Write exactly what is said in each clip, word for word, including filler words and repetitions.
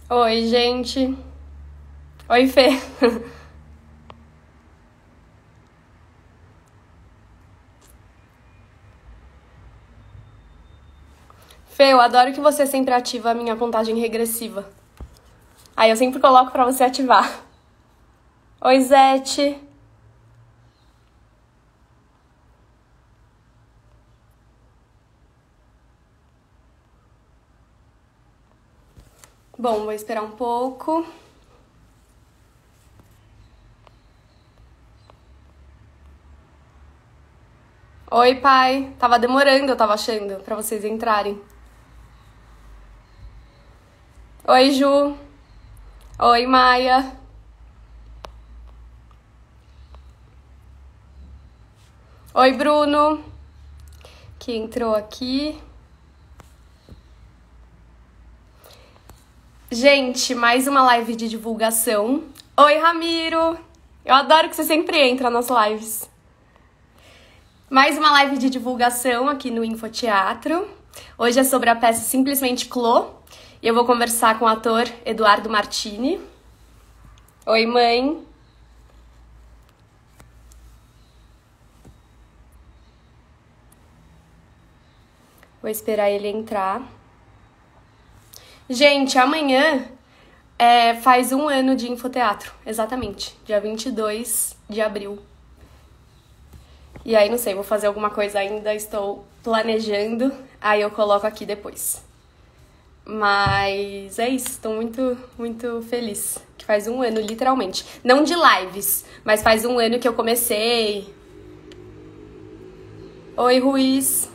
Oi, gente. Oi, Fê. Fê, eu adoro que você sempre ativa a minha contagem regressiva. Aí eu sempre coloco pra você ativar. Oi, Zete. Bom, vou esperar um pouco. Oi, pai. Tava demorando, eu tava achando, pra vocês entrarem. Oi, Ju. Oi, Maia. Oi, Bruno, que entrou aqui. Gente, mais uma live de divulgação. Oi, Ramiro. Eu adoro que você sempre entra nas lives. Mais uma live de divulgação aqui no Infoteatro. Hoje é sobre a peça Simplesmente Clô. E eu vou conversar com o ator Eduardo Martini. Oi, mãe. Vou esperar ele entrar. Gente, amanhã é, faz um ano de Infoteatro. Exatamente. Dia vinte e dois de abril. E aí, não sei, vou fazer alguma coisa ainda, estou planejando, aí eu coloco aqui depois. Mas é isso, estou muito, muito feliz, que faz um ano, literalmente. Não de lives, mas faz um ano que eu comecei. Oi, Ruiz.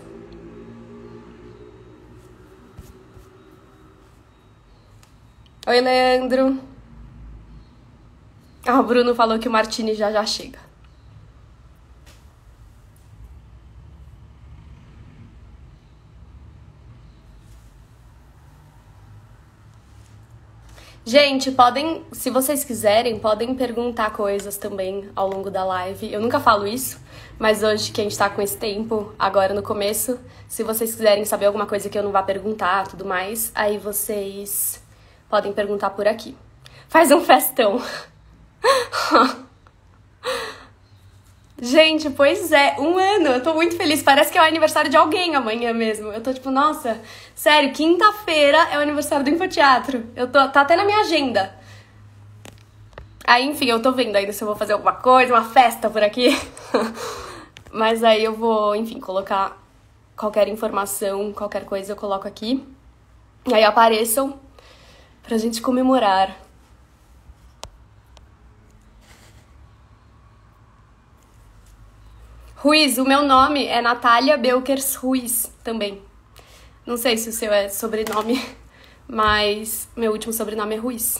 Oi, Leandro. Ah, o Bruno falou que o Martini já já chega. Gente, podem, se vocês quiserem, podem perguntar coisas também ao longo da live. Eu nunca falo isso, mas hoje que a gente tá com esse tempo, agora no começo, se vocês quiserem saber alguma coisa que eu não vá perguntar, tudo mais, aí vocês podem perguntar por aqui. Faz um festão. Gente, pois é, um ano, eu tô muito feliz, parece que é o aniversário de alguém amanhã mesmo. Eu tô tipo, nossa, sério, quinta-feira é o aniversário do Infoteatro. Eu tô, tá até na minha agenda. Aí, enfim, eu tô vendo ainda se eu vou fazer alguma coisa, uma festa por aqui. Mas aí eu vou, enfim, colocar qualquer informação, qualquer coisa eu coloco aqui. E aí apareçam pra gente comemorar. Ruiz, o meu nome é Natália Belkers Ruiz também. Não sei se o seu é sobrenome, mas meu último sobrenome é Ruiz.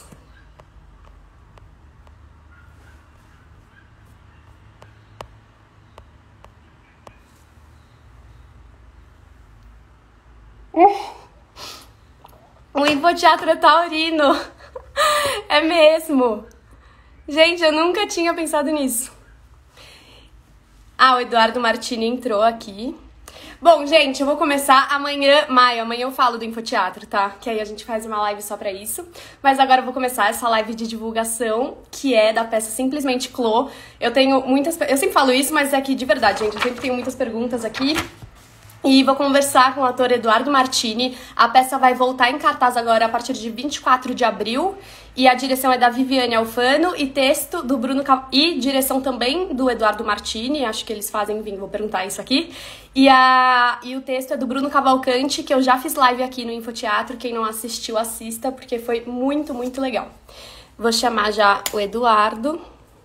O Infoteatro é taurino. É mesmo. Gente, eu nunca tinha pensado nisso. Ah, o Eduardo Martini entrou aqui. Bom, gente, eu vou começar amanhã, Maio, amanhã eu falo do Infoteatro, tá? Que aí a gente faz uma live só pra isso. Mas agora eu vou começar essa live de divulgação, que é da peça Simplesmente Clô. Eu tenho muitas... Eu sempre falo isso, mas é que de verdade, gente, eu sempre tenho muitas perguntas aqui. E vou conversar com o ator Eduardo Martini. A peça vai voltar em cartaz agora a partir de vinte e quatro de abril. E a direção é da Viviane Alfano e texto do Bruno... E direção também do Eduardo Martini. Acho que eles fazem... Enfim, vou perguntar isso aqui. E, a... e o texto é do Bruno Cavalcante, que eu já fiz live aqui no Infoteatro. Quem não assistiu, assista, porque foi muito, muito legal. Vou chamar já o Eduardo.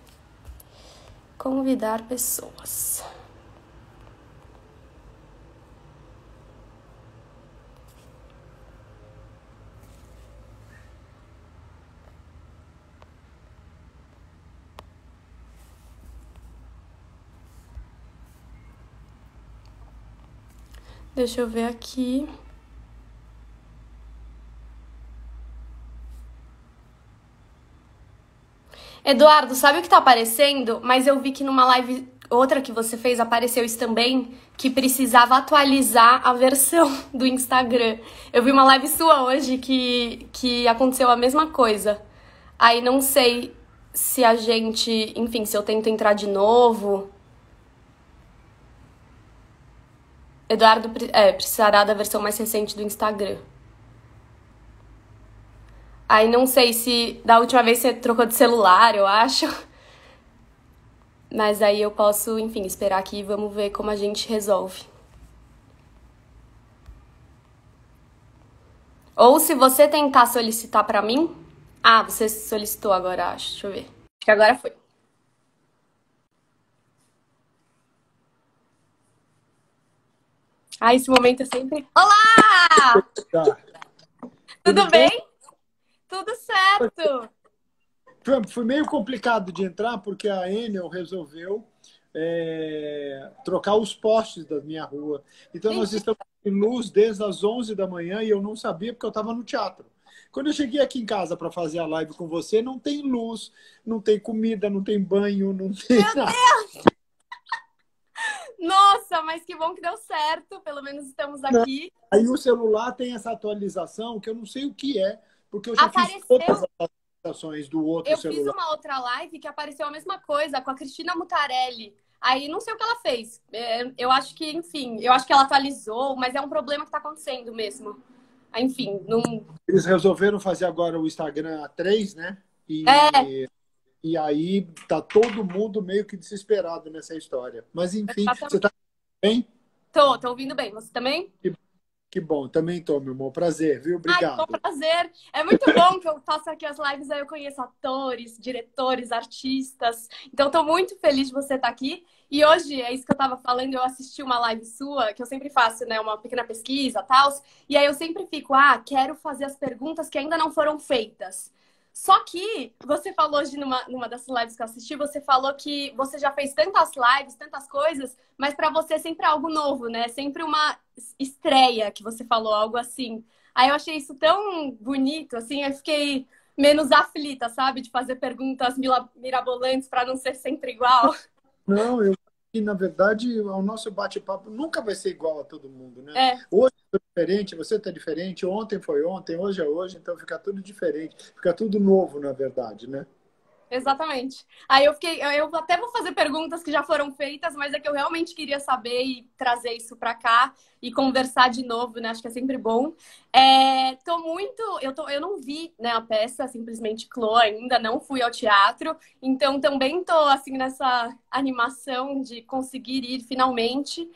Convidar pessoas. Deixa eu ver aqui. Eduardo, sabe o que tá aparecendo? Mas eu vi que numa live outra que você fez, apareceu isso também, que precisava atualizar a versão do Instagram. Eu vi uma live sua hoje que, que aconteceu a mesma coisa. Aí não sei se a gente, enfim, se eu tento entrar de novo. Eduardo, é, precisará da versão mais recente do Instagram. Aí não sei se da última vez você trocou de celular, eu acho. Mas aí eu posso, enfim, esperar aqui e vamos ver como a gente resolve. Ou se você tentar solicitar pra mim... Ah, você solicitou agora, acho. Deixa eu ver. Acho que agora foi. Ah, esse momento é sempre... Olá! Tá. Tudo bem? Tudo certo. Foi meio complicado de entrar porque a Enel resolveu é, trocar os postes da minha rua. Então nós estamos em luz desde as onze da manhã e eu não sabia porque eu estava no teatro. Quando eu cheguei aqui em casa para fazer a live com você, não tem luz, não tem comida, não tem banho, não tem Meu nada. Deus! Nossa, mas que bom que deu certo. Pelo menos estamos aqui. Aí o celular tem essa atualização que eu não sei o que é, porque eu já Apareceu... fiz todas as atualizações do outro eu celular. Eu fiz uma outra live que apareceu a mesma coisa, com a Cristina Mutarelli. Aí não sei o que ela fez. É, eu acho que, enfim, eu acho que ela atualizou, mas é um problema que está acontecendo mesmo. Enfim, não... Eles resolveram fazer agora o Instagram a três, né? E, É. e aí tá todo mundo meio que desesperado nessa história. Mas enfim, Exatamente. você tá bem? Tô, tô ouvindo bem. Você também? Que, que bom, também tô, meu amor. Prazer, viu? Obrigado. Ai, bom prazer. É muito bom que eu faço aqui as lives, aí eu conheço atores, diretores, artistas. Então, tô muito feliz de você estar aqui. E hoje, é isso que eu tava falando, eu assisti uma live sua, que eu sempre faço, né, uma pequena pesquisa e tal. E aí eu sempre fico, ah, quero fazer as perguntas que ainda não foram feitas. Só que você falou hoje numa, numa dessas lives que eu assisti, você falou que você já fez tantas lives, tantas coisas, mas para você é sempre algo novo, né? Sempre uma estreia que você falou, algo assim. Aí eu achei isso tão bonito, assim, eu fiquei menos aflita, sabe? De fazer perguntas mirabolantes para não ser sempre igual. Não, eu e na verdade o nosso bate-papo nunca vai ser igual a todo mundo, né? É. Hoje é diferente, você tá diferente, ontem foi ontem, hoje é hoje, então fica tudo diferente, fica tudo novo, na verdade, né? Exatamente. Aí eu fiquei, eu até vou fazer perguntas que já foram feitas, mas é que eu realmente queria saber e trazer isso para cá e conversar de novo, né? Acho que é sempre bom. É, tô muito, eu tô, eu não vi, né, a peça, simplesmente Clô ainda, não fui ao teatro, então também tô assim nessa animação de conseguir ir finalmente.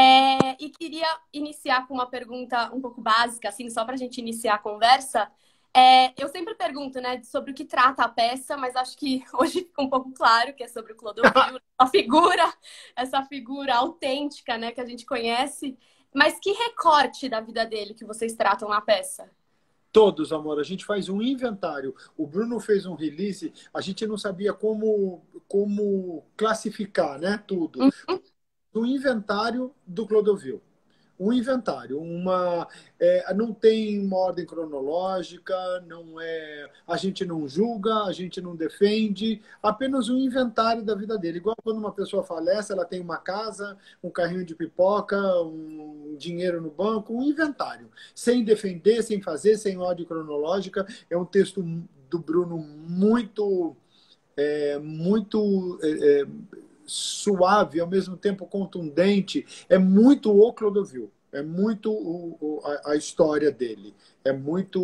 É, e queria iniciar com uma pergunta um pouco básica, assim, só para a gente iniciar a conversa. É, eu sempre pergunto, né, sobre o que trata a peça, mas acho que hoje fica um pouco claro que é sobre o Clodovil, a figura, essa figura autêntica, né, que a gente conhece. Mas que recorte da vida dele que vocês tratam na peça? Todos, amor. A gente faz um inventário. O Bruno fez um release, a gente não sabia como, como classificar, né, tudo. Uhum. Um inventário do Clodovil. Um inventário, uma é, não tem uma ordem cronológica, não é, a gente não julga, a gente não defende, apenas um inventário da vida dele. Igual quando uma pessoa falece, ela tem uma casa, um carrinho de pipoca, um dinheiro no banco, um inventário, sem defender, sem fazer, sem ordem cronológica. É um texto do Bruno muito, é, muito é, é, suave, ao mesmo tempo contundente, é muito o Clodovil, é muito o, o, a, a história dele, é muito...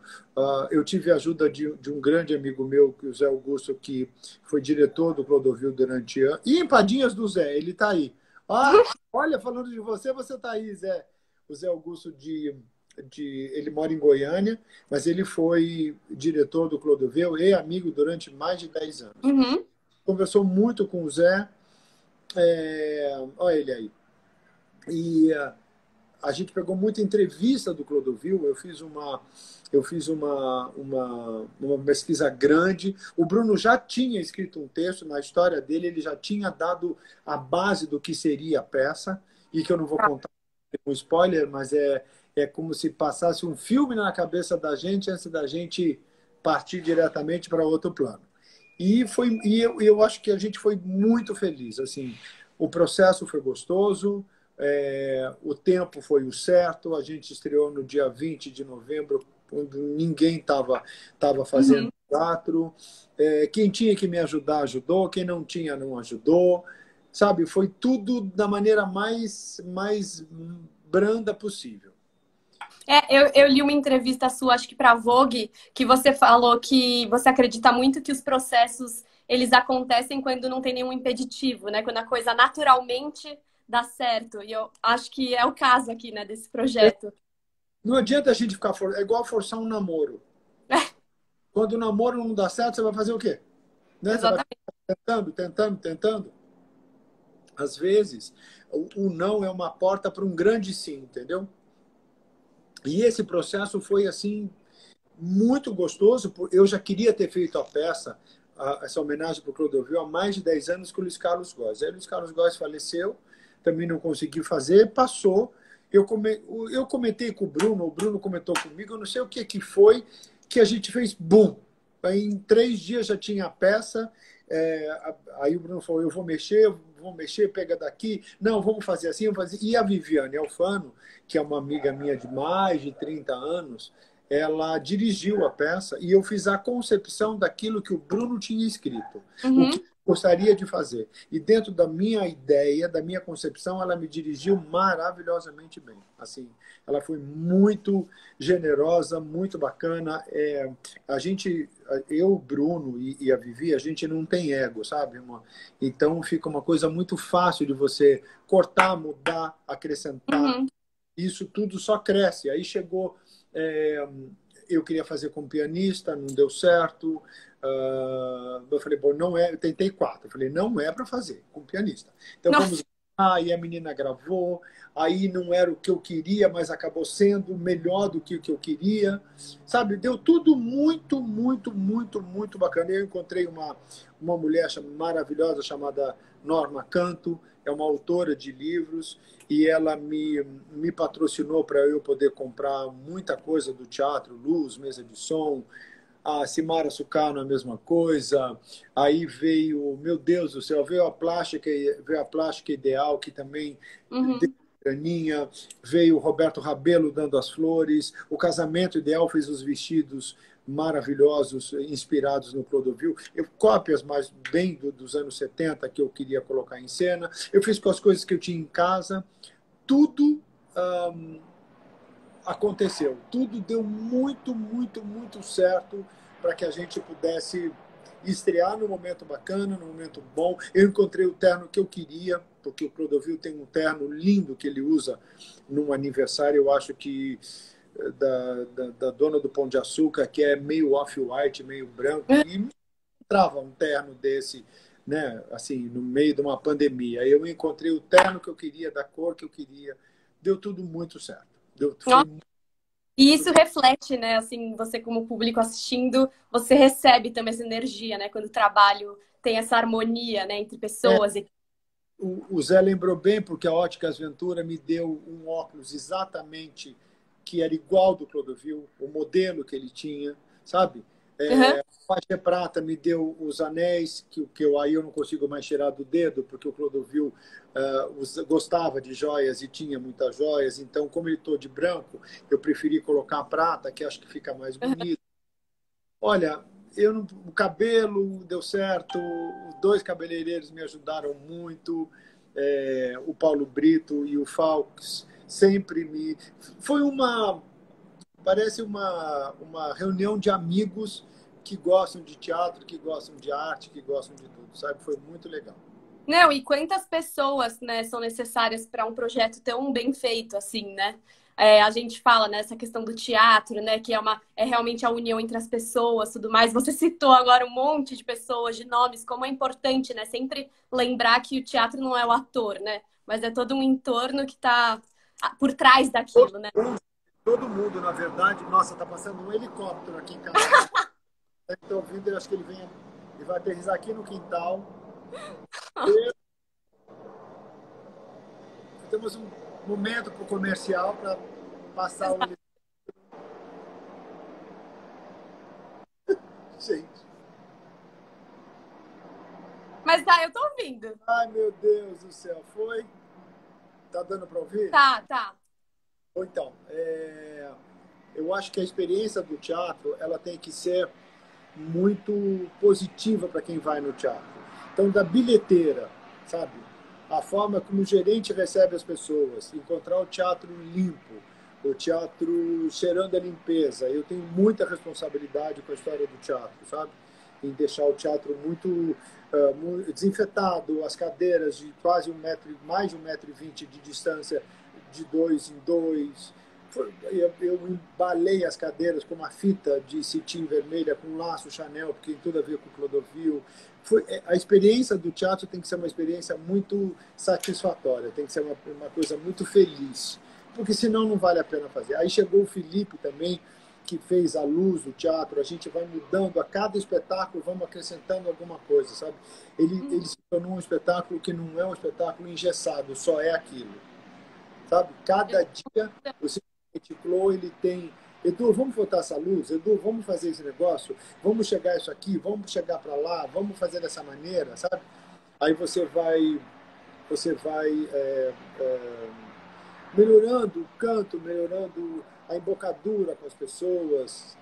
Uh, eu tive a ajuda de, de um grande amigo meu, o Zé Augusto, que foi diretor do Clodovil durante anos, e empadinhas do Zé, ele está aí. Ah, olha, falando de você, você está aí, Zé. O Zé Augusto, de, de, ele mora em Goiânia, mas ele foi diretor do Clodovil e amigo durante mais de dez anos. Uhum. Conversou muito com o Zé. É, olha ele aí. E uh, a gente pegou muita entrevista do Clodovil. Eu fiz uma, eu fiz uma, uma, uma pesquisa grande. O Bruno já tinha escrito um texto na história dele, ele já tinha dado a base do que seria a peça, e que eu não vou contar com spoiler, mas é, é como se passasse um filme na cabeça da gente antes da gente partir diretamente para outro plano. E, foi, e eu, eu acho que a gente foi muito feliz. Assim, o processo foi gostoso, é, o tempo foi o certo. A gente estreou no dia vinte de novembro, quando ninguém estava tava fazendo Uhum. teatro. É, quem tinha que me ajudar, ajudou. Quem não tinha, não ajudou. Sabe, foi tudo da maneira mais, mais branda possível. É, eu, eu li uma entrevista sua, acho que para a Vogue, que você falou que você acredita muito que os processos eles acontecem quando não tem nenhum impeditivo, né? Quando a coisa naturalmente dá certo. E eu acho que é o caso aqui, né, desse projeto. Não adianta a gente ficar... For... É igual forçar um namoro. Quando o namoro não dá certo, você vai fazer o quê? Né? Você vai Exatamente. ficar tentando, tentando, tentando. Às vezes, o, o não é uma porta para um grande sim, entendeu? E esse processo foi, assim, muito gostoso. Eu já queria ter feito a peça, a, essa homenagem para o Clodovil, há mais de dez anos com o Luiz Carlos Góes. Aí o Luiz Carlos Góes faleceu, também não consegui fazer, passou. Eu, come, eu comentei com o Bruno, o Bruno comentou comigo, eu não sei o que, que foi, que a gente fez, bum! Aí, em três dias já tinha a peça. É, aí o Bruno falou, eu vou mexer, vou mexer, pega daqui. Não, vamos fazer assim, vamos fazer. E a Viviane Alfano, que é uma amiga minha de mais de trinta anos, ela dirigiu a peça e eu fiz a concepção daquilo que o Bruno tinha escrito, o que Uhum. eu gostaria de fazer. E dentro da minha ideia, da minha concepção, ela me dirigiu maravilhosamente bem. Assim, ela foi muito generosa, muito bacana. É, a gente, eu, o Bruno e, e a Vivi, a gente não tem ego, sabe, irmão? Então fica uma coisa muito fácil de você cortar, mudar, acrescentar. Uhum. Isso tudo só cresce. Aí chegou, é, eu queria fazer como pianista, não deu certo. Uh, eu falei, bom, não é. Eu tentei quatro. Eu falei, não é para fazer com pianista. Então Nossa. vamos. Aí a menina gravou. Aí não era o que eu queria, mas acabou sendo melhor do que o que eu queria. Sabe, deu tudo muito, muito, muito, muito bacana. Eu encontrei uma, uma mulher maravilhosa chamada Norma Canto, é uma autora de livros, e ela me, me patrocinou para eu poder comprar muita coisa do teatro, luz, mesa de som. A Simara Sucano, a mesma coisa. Aí veio, meu Deus do céu, veio a plástica, veio a plástica ideal, que também deu Uhum. graninha. Veio o Roberto Rabelo dando as flores. O Casamento Ideal fez os vestidos maravilhosos, inspirados no Clodovil. Eu cópias mais bem do, dos anos setenta que eu queria colocar em cena. Eu fiz com as coisas que eu tinha em casa. Tudo hum, aconteceu. Tudo deu muito, muito, muito certo para que a gente pudesse estrear num momento bacana, num momento bom. Eu encontrei o terno que eu queria, porque o Clodovil tem um terno lindo que ele usa num aniversário, eu acho que da, da, da dona do Pão de Açúcar, que é meio off-white, meio branco, e me entrava um terno desse, né, assim, no meio de uma pandemia. Aí eu encontrei o terno que eu queria, da cor que eu queria, deu tudo muito certo. Deu, foi E isso reflete, né? Assim, você como público assistindo, você recebe também essa energia, né? Quando o trabalho tem essa harmonia, né? Entre pessoas. E... O, o Zé lembrou bem, porque a Óticas Ventura me deu um óculos exatamente que era igual do Clodovil, o modelo que ele tinha, sabe? Uhum. É, a faixa prata me deu os anéis, que, que eu, aí eu não consigo mais tirar do dedo, porque o Clodovil uh, os, gostava de joias e tinha muitas joias. Então, como ele estou de branco, eu preferi colocar a prata, que acho que fica mais bonito. Olha, eu não, o cabelo deu certo, os dois cabeleireiros me ajudaram muito, é, o Paulo Brito e o Falks sempre me... Foi uma, parece uma, uma reunião de amigos que gostam de teatro, que gostam de arte, que gostam de tudo, sabe? Foi muito legal. Não, e quantas pessoas, né, são necessárias para um projeto tão bem feito, assim, né? É, a gente fala nessa questão do teatro, né, que é uma é realmente a união entre as pessoas, tudo mais. Você citou agora um monte de pessoas, de nomes, como é importante, né, sempre lembrar que o teatro não é o ator, né, mas é todo um entorno que está por trás daquilo, né? Todo mundo, na verdade, nossa, tá passando um helicóptero aqui em casa. Estou ouvindo, eu acho que ele vem, ele vai aterrissar aqui no quintal. Temos um momento para o comercial para passar o. Gente. ouvindo. Ai, meu Deus do céu, foi? Tá dando para ouvir? Tá, tá. Ou então, é, eu acho que a experiência do teatro, ela tem que ser muito positiva para quem vai no teatro. Então, da bilheteira, sabe? A forma como o gerente recebe as pessoas, encontrar o teatro limpo, o teatro cheirando a limpeza. Eu tenho muita responsabilidade com a história do teatro, sabe? Em deixar o teatro muito uh, desinfetado, as cadeiras de quase um metro, mais de um metro e vinte de distância, de dois em dois. Eu, eu embalei as cadeiras com uma fita de cetim vermelha, com um laço Chanel, porque tem tudo a ver com o Clodovil. Foi, a experiência do teatro tem que ser uma experiência muito satisfatória, tem que ser uma, uma coisa muito feliz, porque senão não vale a pena fazer. Aí chegou o Felipe também, que fez a luz do teatro, a gente vai mudando a cada espetáculo, vamos acrescentando alguma coisa, sabe? Ele, Hum. ele se tornou um espetáculo que não é um espetáculo engessado, só é aquilo, sabe? Cada dia você Chloe, ele tem, Edu, vamos botar essa luz, Edu, vamos fazer esse negócio, vamos chegar isso aqui, vamos chegar para lá, vamos fazer dessa maneira, sabe? Aí você vai, você vai é, é, melhorando o canto, melhorando a embocadura com as pessoas.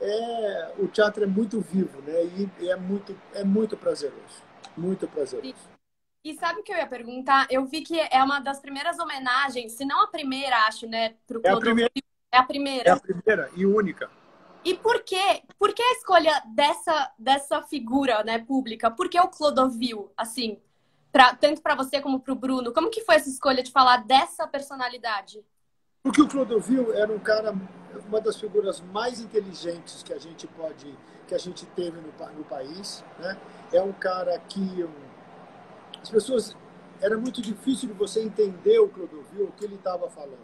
É, o teatro é muito vivo, né? E, e é muito, é muito prazeroso, muito prazeroso. E sabe o que eu ia perguntar? Eu vi que é uma das primeiras homenagens, se não a primeira, acho, né, pro É a Clodovil. primeira, É a é a primeira. primeira e única. E por quê? Por que a escolha dessa, dessa figura, né, pública? Por que o Clodovil, assim, pra, tanto para você como para o Bruno? Como que foi essa escolha de falar dessa personalidade? Porque o Clodovil era um cara, uma das figuras mais inteligentes que a gente pode, que a gente teve no, no país, né? É um cara que um, as pessoas, era muito difícil de você entender o Clodovil, o que ele estava falando,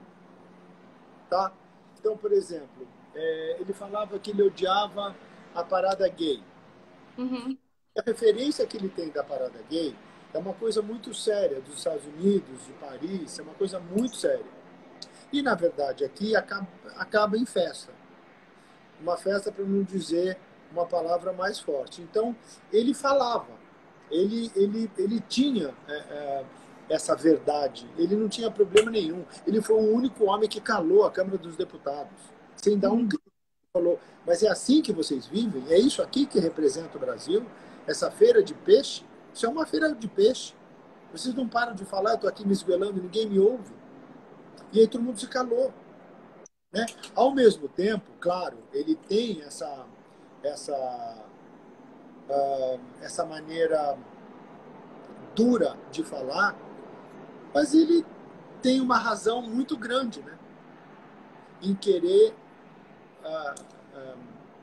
tá? Então, por exemplo, é, ele falava que ele odiava a parada gay. Uhum. A referência que ele tem da parada gay é uma coisa muito séria, dos Estados Unidos, de Paris, é uma coisa muito séria. E, na verdade, aqui acaba, acaba em festa. Uma festa, para não dizer uma palavra mais forte. Então, ele falava, ele, ele, ele tinha é, é, essa verdade, ele não tinha problema nenhum. Ele foi o único homem que calou a Câmara dos Deputados, sem dar um grito. Falou, mas é assim que vocês vivem? É isso aqui que representa o Brasil? Essa feira de peixe? Isso é uma feira de peixe. Vocês não param de falar, eu estou aqui me esguelando, ninguém me ouve. E aí todo mundo se calou. Né? Ao mesmo tempo, claro, ele tem essa, essa, uh, essa maneira dura de falar, mas ele tem uma razão muito grande, né? Em querer uh, uh,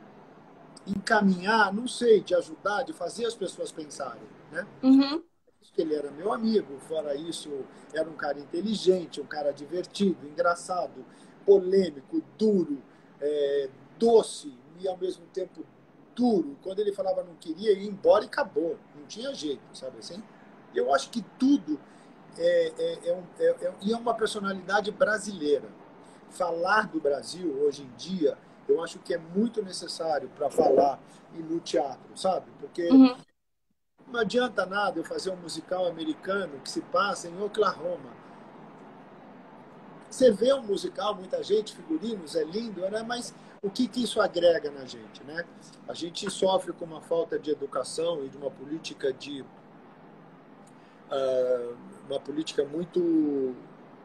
encaminhar, não sei, de ajudar, de fazer as pessoas pensarem. Né? Uhum. Ele era meu amigo, fora isso, era um cara inteligente, um cara divertido, engraçado, polêmico, duro, é, doce e ao mesmo tempo duro. Quando ele falava não queria, ia embora e acabou. Não tinha jeito, sabe assim? Eu acho que tudo é, é, é, um, é, é, e é uma personalidade brasileira. Falar do Brasil hoje em dia, eu acho que é muito necessário para falar e no teatro, sabe? Porque Uhum. não adianta nada eu fazer um musical americano que se passa em Oklahoma. Você vê um musical, muita gente, figurinos, é lindo, né? Mas o que, que isso agrega na gente, né? A gente sofre com uma falta de educação e de uma política de uh, uma política muito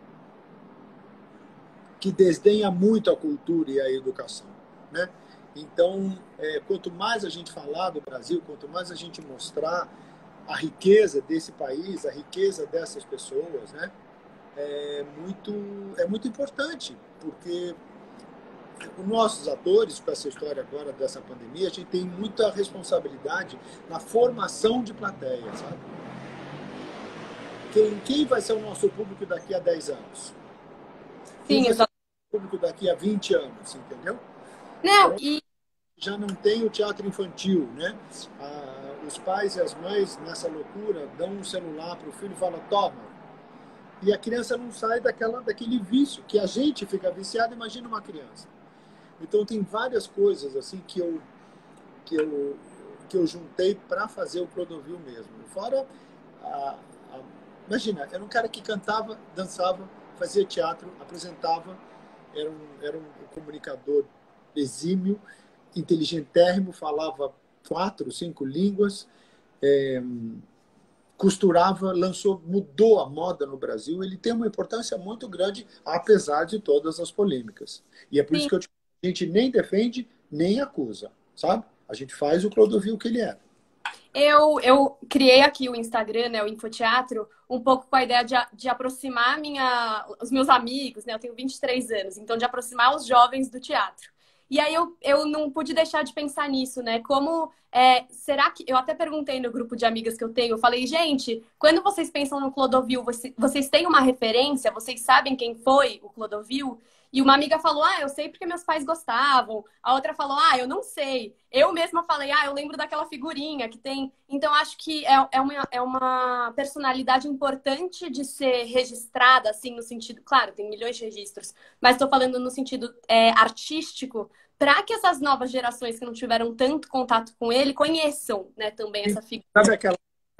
que desdenha muito a cultura e a educação, né? Então, é, quanto mais a gente falar do Brasil, quanto mais a gente mostrar a riqueza desse país, a riqueza dessas pessoas, né? É muito, é muito importante, porque os nossos atores, com essa história agora dessa pandemia, a gente tem muita responsabilidade na formação de plateia, sabe? Quem, quem vai ser o nosso público daqui a dez anos? Quem Sim, vai ser exato. o público daqui a vinte anos, entendeu? Não, Então, e já não tem o teatro infantil, né? Ah, os pais e as mães, nessa loucura, dão um celular para o filho e falam, toma. E a criança não sai daquela, daquele vício, que a gente fica viciado, imagina uma criança. Então tem várias coisas assim que eu, que eu, que eu juntei para fazer o Clodovil mesmo. Fora a, a... Imagina, era um cara que cantava, dançava, fazia teatro, apresentava, era um, era um comunicador exímio, inteligentérrimo, falava quatro, cinco línguas, é, costurava, lançou, mudou a moda no Brasil. Ele tem uma importância muito grande, apesar de todas as polêmicas. E é por isso Sim. que eu te... a gente nem defende, nem acusa, sabe? A gente faz o Clodovil que ele é. Eu, eu criei aqui o Instagram, né, o Infoteatro, um pouco com a ideia de, de aproximar minha, os meus amigos, né? Eu tenho vinte e três anos, então de aproximar os jovens do teatro. E aí eu, eu não pude deixar de pensar nisso, né? Como é, será que. Eu até perguntei no grupo de amigas que eu tenho, eu falei, gente, quando vocês pensam no Clodovil, vocês, vocês têm uma referência? Vocês sabem quem foi o Clodovil? E uma amiga falou, ah, eu sei porque meus pais gostavam. A outra falou, ah, eu não sei. Eu mesma falei, ah, eu lembro daquela figurinha que tem. Então, acho que é, é, uma, é uma personalidade importante de ser registrada, assim, no sentido. Claro, tem milhões de registros, mas estou falando no sentido é, artístico, para que essas novas gerações que não tiveram tanto contato com ele conheçam, né, também essa figura. Sabe aquela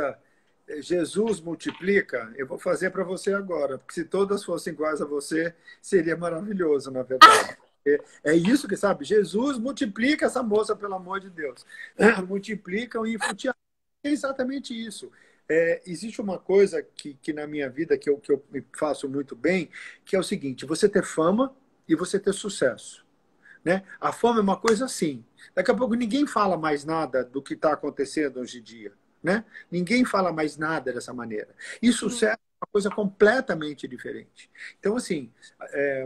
Jesus multiplica? Eu vou fazer para você agora, porque se todas fossem iguais a você, seria maravilhoso, na verdade. É, é isso que, sabe, Jesus multiplica essa moça, pelo amor de Deus. Multiplica o infoteatro. É exatamente isso. É, existe uma coisa que, que na minha vida que eu, que eu faço muito bem, que é o seguinte, você ter fama e você ter sucesso. Né? A fama é uma coisa assim. Daqui a pouco ninguém fala mais nada do que está acontecendo hoje em dia. Né? Ninguém fala mais nada dessa maneira. E sucesso é uma coisa completamente diferente. Então, assim, é,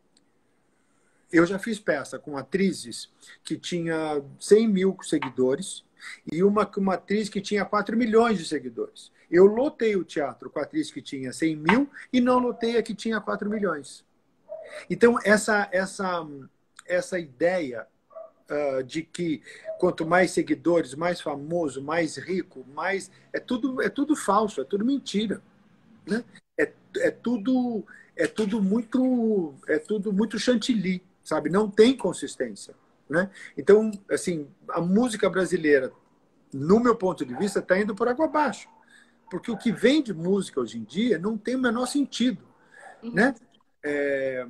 eu já fiz peça com atrizes que tinha cem mil seguidores e uma, uma atriz que tinha quatro milhões de seguidores. Eu lotei o teatro com a atriz que tinha cem mil e não lotei a que tinha quatro milhões. Então, essa, essa, essa ideia uh, de que quanto mais seguidores, mais famoso, mais rico, mais... É tudo, é tudo falso, é tudo mentira. Né? É, é, tudo, é tudo muito é tudo muito chantilly, sabe? Não tem consistência. Né? Então, assim, a música brasileira, no meu ponto de vista, está indo por água abaixo. Porque o que vem de música hoje em dia não tem o menor sentido. Uhum. Né? É...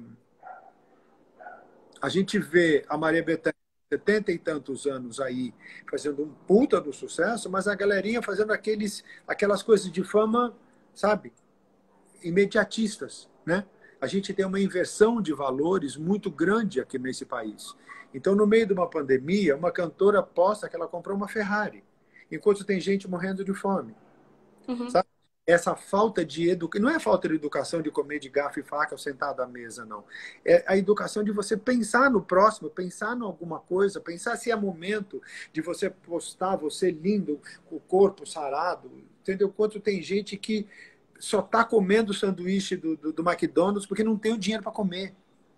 A gente vê a Maria Bethânia, setenta e tantos anos aí, fazendo um puta do sucesso, mas a galerinha fazendo aqueles, aquelas coisas de fama, sabe, imediatistas, né? A gente tem uma inversão de valores muito grande aqui nesse país. Então, no meio de uma pandemia, uma cantora posta que ela comprou uma Ferrari, enquanto tem gente morrendo de fome. Uhum. Sabe? Essa falta de educação, não é falta de educação de comer de garfo e faca ou sentado à mesa, não. É a educação de você pensar no próximo, pensar em alguma coisa, pensar se é momento de você postar você lindo, com o corpo sarado, entendeu? Quanto tem gente que só está comendo o sanduíche do, do, do McDonald's porque não tem o dinheiro para comer.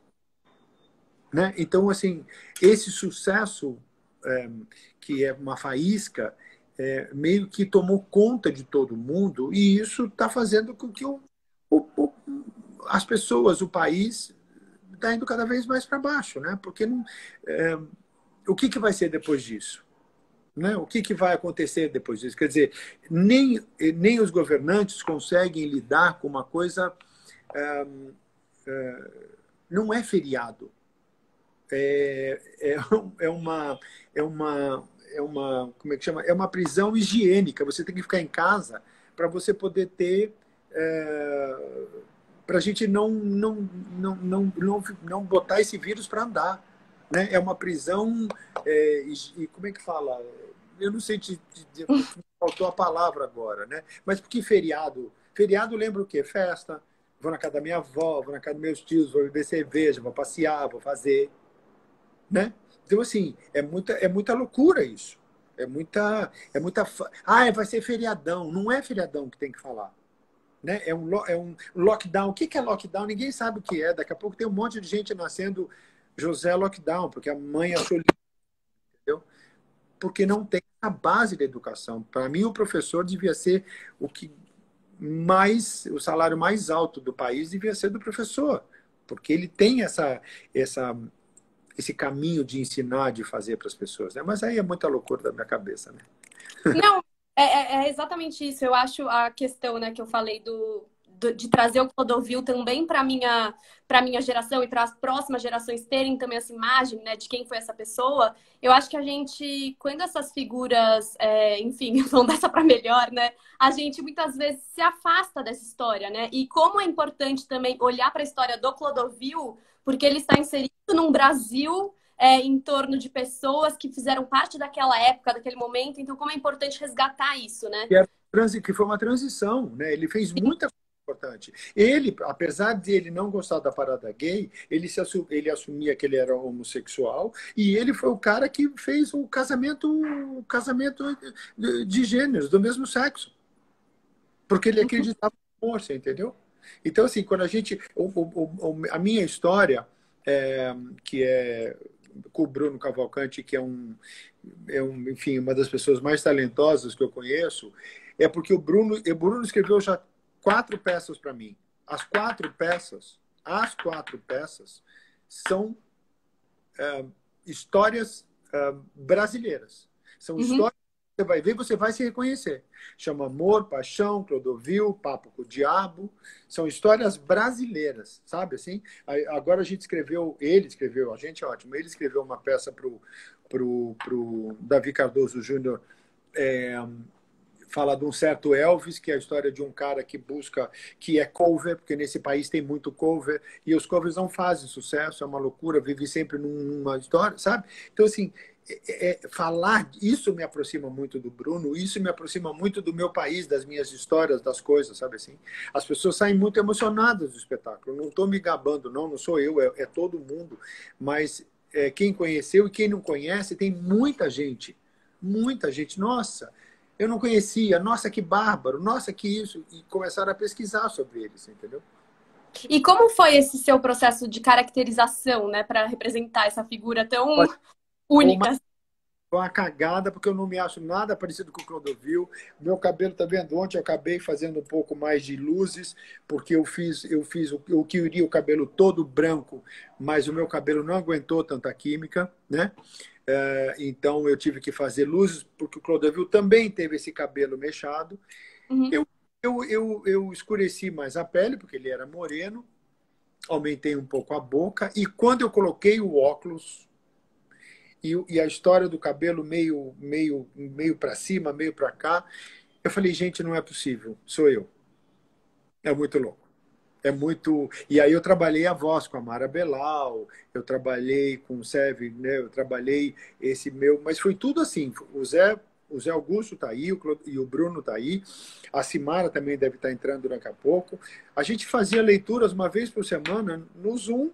Né? Então, assim, esse sucesso, é, que é uma faísca, É, meio que tomou conta de todo mundo, e isso está fazendo com que o, o, o, as pessoas, o país, está indo cada vez mais para baixo, né? Porque não, é, o que, que vai ser depois disso? Né? O que, que vai acontecer depois disso? Quer dizer, nem, nem os governantes conseguem lidar com uma coisa... É, é, não é feriado. É, é, é uma... É uma é uma, como é que chama? É uma prisão higiênica. Você tem que ficar em casa para você poder ter, é, para a gente não, não, não, não, não, não botar esse vírus para andar. Né? É uma prisão, é, e como é que fala? Eu não sei, te, te, te, faltou a palavra agora, né? Mas porque feriado? Feriado lembra o quê? Festa. Vou na casa da minha avó, vou na casa dos meus tios, vou beber cerveja, vou passear, vou fazer. Né? Então, assim, é muita, é muita loucura isso. É muita, é muita... Ah, vai ser feriadão. Não é feriadão que tem que falar. Né? É, um, é um lockdown. O que é lockdown? Ninguém sabe o que é. Daqui a pouco tem um monte de gente nascendo José Lockdown, porque a mãe achou... Entendeu? Porque não tem a base da educação. Para mim, o professor devia ser o que mais... O salário mais alto do país devia ser do professor. Porque ele tem essa... essa esse caminho de ensinar, de fazer para as pessoas, né? Mas aí é muita loucura da minha cabeça, né? Não, É, é- é exatamente isso. Eu acho a questão, né, que eu falei do, do- de trazer o Clodovil também para minha para minha geração e para as próximas gerações terem também essa imagem, né, de quem foi essa pessoa. Eu acho que a gente, quando essas figuras, é, enfim, vão dessa para melhor, né, a gente muitas vezes se afasta dessa história, né? E como é importante também olhar para a história do Clodovil, porque ele está inserido num Brasil é, em torno de pessoas que fizeram parte daquela época, daquele momento. Então, como é importante resgatar isso, né? Que, era transi- que foi uma transição, né? Ele fez muita coisa importante. Ele, apesar de ele não gostar da parada gay, ele, se assu- ele assumia que ele era homossexual e ele foi o cara que fez o casamento, o casamento de de gêneros, do mesmo sexo, porque ele acreditava no amor, você entendeu? Então, assim, quando a gente. O, o- o- a minha história, é, que é com o Bruno Cavalcante, que é um, é um, enfim, uma das pessoas mais talentosas que eu conheço, é porque o Bruno, o Bruno escreveu já quatro peças para mim. As quatro peças, as quatro peças são histórias uh, brasileiras. São Uhum. histórias que você vai ver, você vai se reconhecer. Chama Amor, Paixão, Clodovil, Papo com o Diabo. São histórias brasileiras, sabe assim? Agora a gente escreveu, ele escreveu, a gente é ótimo, ele escreveu uma peça para o pro, pro Davi Cardoso Júnior, é, fala de um certo Elvis, que é a história de um cara que busca, que é cover, porque nesse país tem muito cover, e os covers não fazem sucesso, é uma loucura, vive sempre numa história, sabe? Então, assim, é, é, falar, isso me aproxima muito do Bruno, isso me aproxima muito do meu país, das minhas histórias, das coisas, sabe assim? As pessoas saem muito emocionadas do espetáculo, não estou me gabando, não, não sou eu, é, é todo mundo, mas é, quem conheceu e quem não conhece, tem muita gente, muita gente, nossa, eu não conhecia, nossa, que bárbaro, nossa, que isso. E começaram a pesquisar sobre eles, entendeu? E como foi esse seu processo de caracterização, né, para representar essa figura tão Uma, única? uma cagada, porque eu não me acho nada parecido com o Clodovil. Meu cabelo, tá vendo? Ontem eu acabei fazendo um pouco mais de luzes, porque eu fiz, eu fiz o, eu queria o cabelo todo branco, mas o meu cabelo não aguentou tanta química, né? É, então eu tive que fazer luzes, porque o Clodovil também teve esse cabelo mechado. Uhum. Eu, eu, eu, eu escureci mais a pele, porque ele era moreno, aumentei um pouco a boca, e quando eu coloquei o óculos e, e a história do cabelo meio, meio, meio para cima, meio para cá, eu falei, gente, não é possível, sou eu. É muito louco. É muito. E aí eu trabalhei a voz com a Mara Belal, eu trabalhei com o Seve, né? Eu trabalhei esse meu. Mas foi tudo assim. O Zé, o Zé Augusto está aí, o Clo... e o Bruno está aí. A Simara também deve estar entrando daqui a pouco. A gente fazia leituras uma vez por semana no Zoom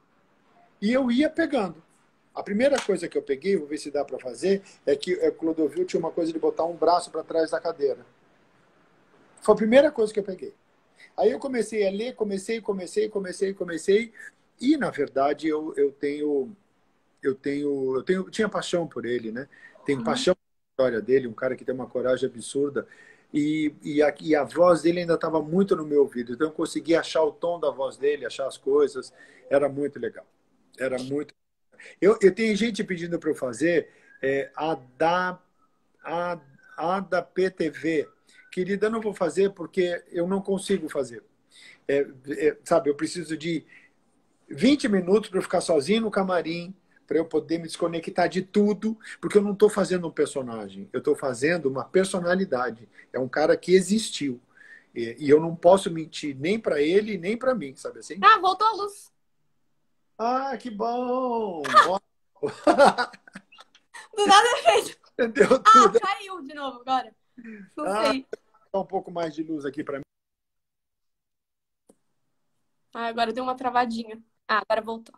e eu ia pegando. A primeira coisa que eu peguei, vou ver se dá para fazer, é que o Clodovil tinha uma coisa de botar um braço para trás da cadeira. Foi a primeira coisa que eu peguei. Aí eu comecei a ler, comecei, comecei, comecei, comecei, e na verdade eu, eu tenho, eu tenho, eu tenho, tinha paixão por ele, né? Tenho Uhum. paixão pela história dele, um cara que tem uma coragem absurda, e, e, a, e a voz dele ainda estava muito no meu ouvido, então eu consegui achar o tom da voz dele, achar as coisas, era muito legal, era muito. Eu, eu tenho gente pedindo para eu fazer é, a da a, a da P T V. Querida, eu não vou fazer porque eu não consigo fazer. É, é, sabe, eu preciso de vinte minutos para eu ficar sozinho no camarim, para eu poder me desconectar de tudo, porque eu não estou fazendo um personagem, eu estou fazendo uma personalidade. É um cara que existiu. E, e eu não posso mentir nem para ele, nem para mim, sabe assim? Ah, voltou a luz. Ah, que bom! Do nada fez. Entendeu Ah, tudo. caiu de novo agora. Não Ah, sei. dá um pouco mais de luz aqui para mim. Ah, agora deu uma travadinha. Ah, agora voltou.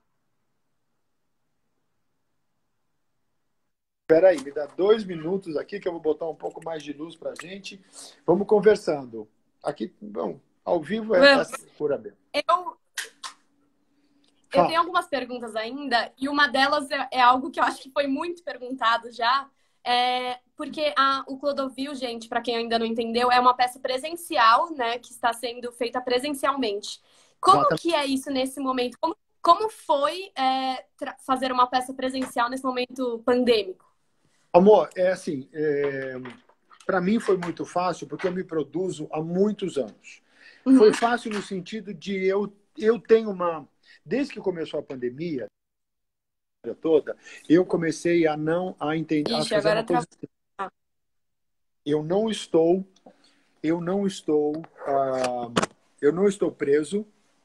Espera aí, me dá dois minutos aqui que eu vou botar um pouco mais de luz para gente. Vamos conversando. Aqui, bom, ao vivo é essa Vamos. cura mesmo. Eu, eu tenho Fala. algumas perguntas ainda, e uma delas é, é algo que eu acho que foi muito perguntado já. É, porque a, o Clodovil, gente, para quem ainda não entendeu, é uma peça presencial, né, que está sendo feita presencialmente. Como Exatamente. que é isso nesse momento? Como, como foi é, fazer uma peça presencial nesse momento pandêmico? Amor, é assim, é, para mim foi muito fácil, porque eu me produzo há muitos anos. Uhum. Foi fácil no sentido de eu, eu tenho uma... Desde que começou a pandemia toda, eu comecei a não a entender, a Ixi, fazer agora uma coisa. tá. Eu não estou, eu não estou, uh, eu não estou preso,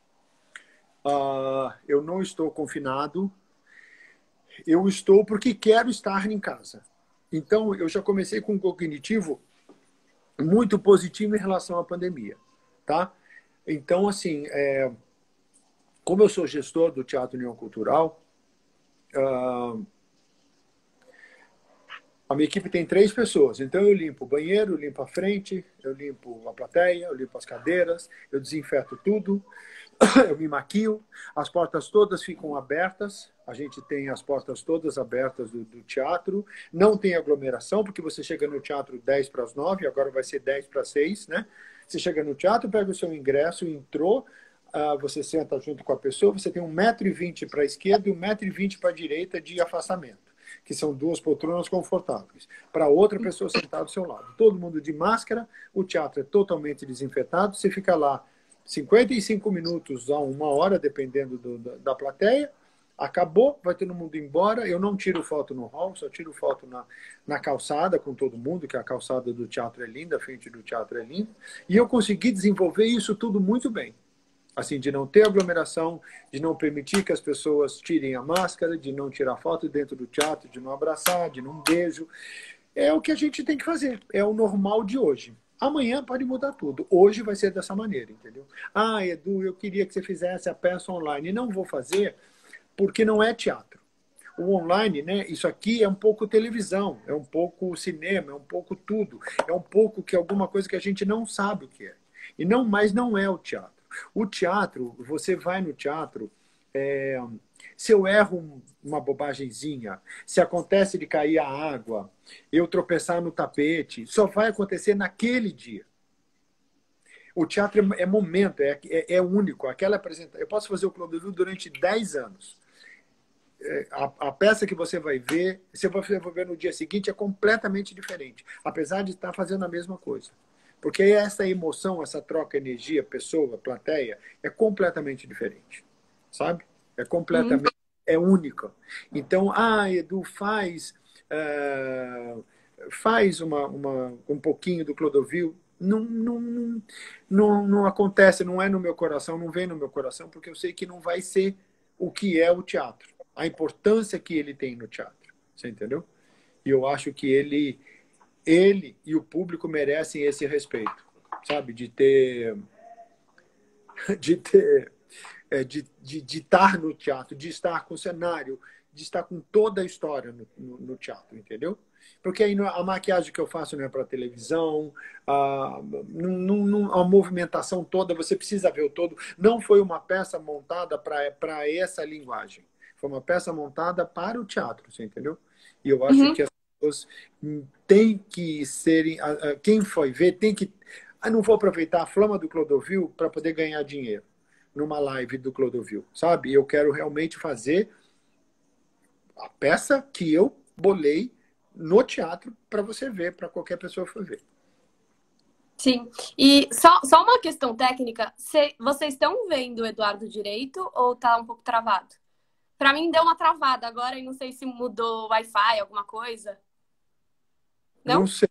uh, eu não estou confinado, eu estou porque quero estar em casa. Então, eu já comecei com um cognitivo muito positivo em relação à pandemia, tá? Então, assim, é, como eu sou gestor do Teatro União Cultural, uh, a minha equipe tem três pessoas. Então, eu limpo o banheiro, eu limpo a frente, eu limpo a plateia, eu limpo as cadeiras, eu desinfeto tudo, eu me maquio, as portas todas ficam abertas, a gente tem as portas todas abertas do, do teatro, não tem aglomeração, porque você chega no teatro dez para as nove, agora vai ser dez para as seis, né? Você chega no teatro, pega o seu ingresso, entrou, uh, você senta junto com a pessoa, você tem um metro e vinte para a esquerda e um metro e vinte para a direita de afastamento, que são duas poltronas confortáveis, para outra pessoa sentada do seu lado. Todo mundo de máscara, o teatro é totalmente desinfetado, você fica lá cinquenta e cinco minutos a uma hora, dependendo do, da, da plateia, acabou, vai todo mundo embora, eu não tiro foto no hall, só tiro foto na, na calçada com todo mundo, que a calçada do teatro é linda, a frente do teatro é linda, e eu consegui desenvolver isso tudo muito bem. Assim, de não ter aglomeração, de não permitir que as pessoas tirem a máscara, de não tirar foto dentro do teatro, de não abraçar, de não beijo. É o que a gente tem que fazer. É o normal de hoje. Amanhã pode mudar tudo. Hoje vai ser dessa maneira, entendeu? Ah, Edu, eu queria que você fizesse a peça online. Não vou fazer porque não é teatro. O online, né? Isso aqui é um pouco televisão, é um pouco cinema, é um pouco tudo. É um pouco que alguma coisa que a gente não sabe o que é. E não, mas não é o teatro. O teatro, você vai no teatro, é, se eu erro uma bobagemzinha, se acontece de cair a água, eu tropeçar no tapete, só vai acontecer naquele dia. O teatro é, é momento, é, é, é único. Aquela apresentação, eu posso fazer o Clodovil durante dez anos. É, a, a peça que você vai ver, se você vai ver no dia seguinte, é completamente diferente, apesar de estar fazendo a mesma coisa. Porque essa emoção, essa troca de energia, pessoa, plateia, é completamente diferente. Sabe? É completamente, uhum. É única. Então, ah, Edu, faz, uh, faz uma, uma, um pouquinho do Clodovil. Não, não, não, não acontece, não é no meu coração, não vem no meu coração, porque eu sei que não vai ser o que é o teatro. A importância que ele tem no teatro. Você entendeu? E eu acho que ele... ele e o público merecem esse respeito, sabe? De ter... de ter... É, de, de, de estar no teatro, de estar com o cenário, de estar com toda a história no, no, no teatro, entendeu? Porque aí a maquiagem que eu faço não é para televisão, a, não, não, a movimentação toda, você precisa ver o todo. Não foi uma peça montada para essa linguagem. Foi uma peça montada para o teatro, você entendeu? E eu acho uhum. que as pessoas têm que serem... Quem foi ver tem que... Ah, não vou aproveitar a flama do Clodovil para poder ganhar dinheiro numa live do Clodovil, sabe? Eu quero realmente fazer a peça que eu bolei no teatro para você ver, para qualquer pessoa for ver. Sim. E só, só uma questão técnica. Cê, vocês estão vendo o Eduardo direito ou tá um pouco travado? Para mim deu uma travada agora e não sei se mudou o Wi-Fi, alguma coisa. Não? Não sei.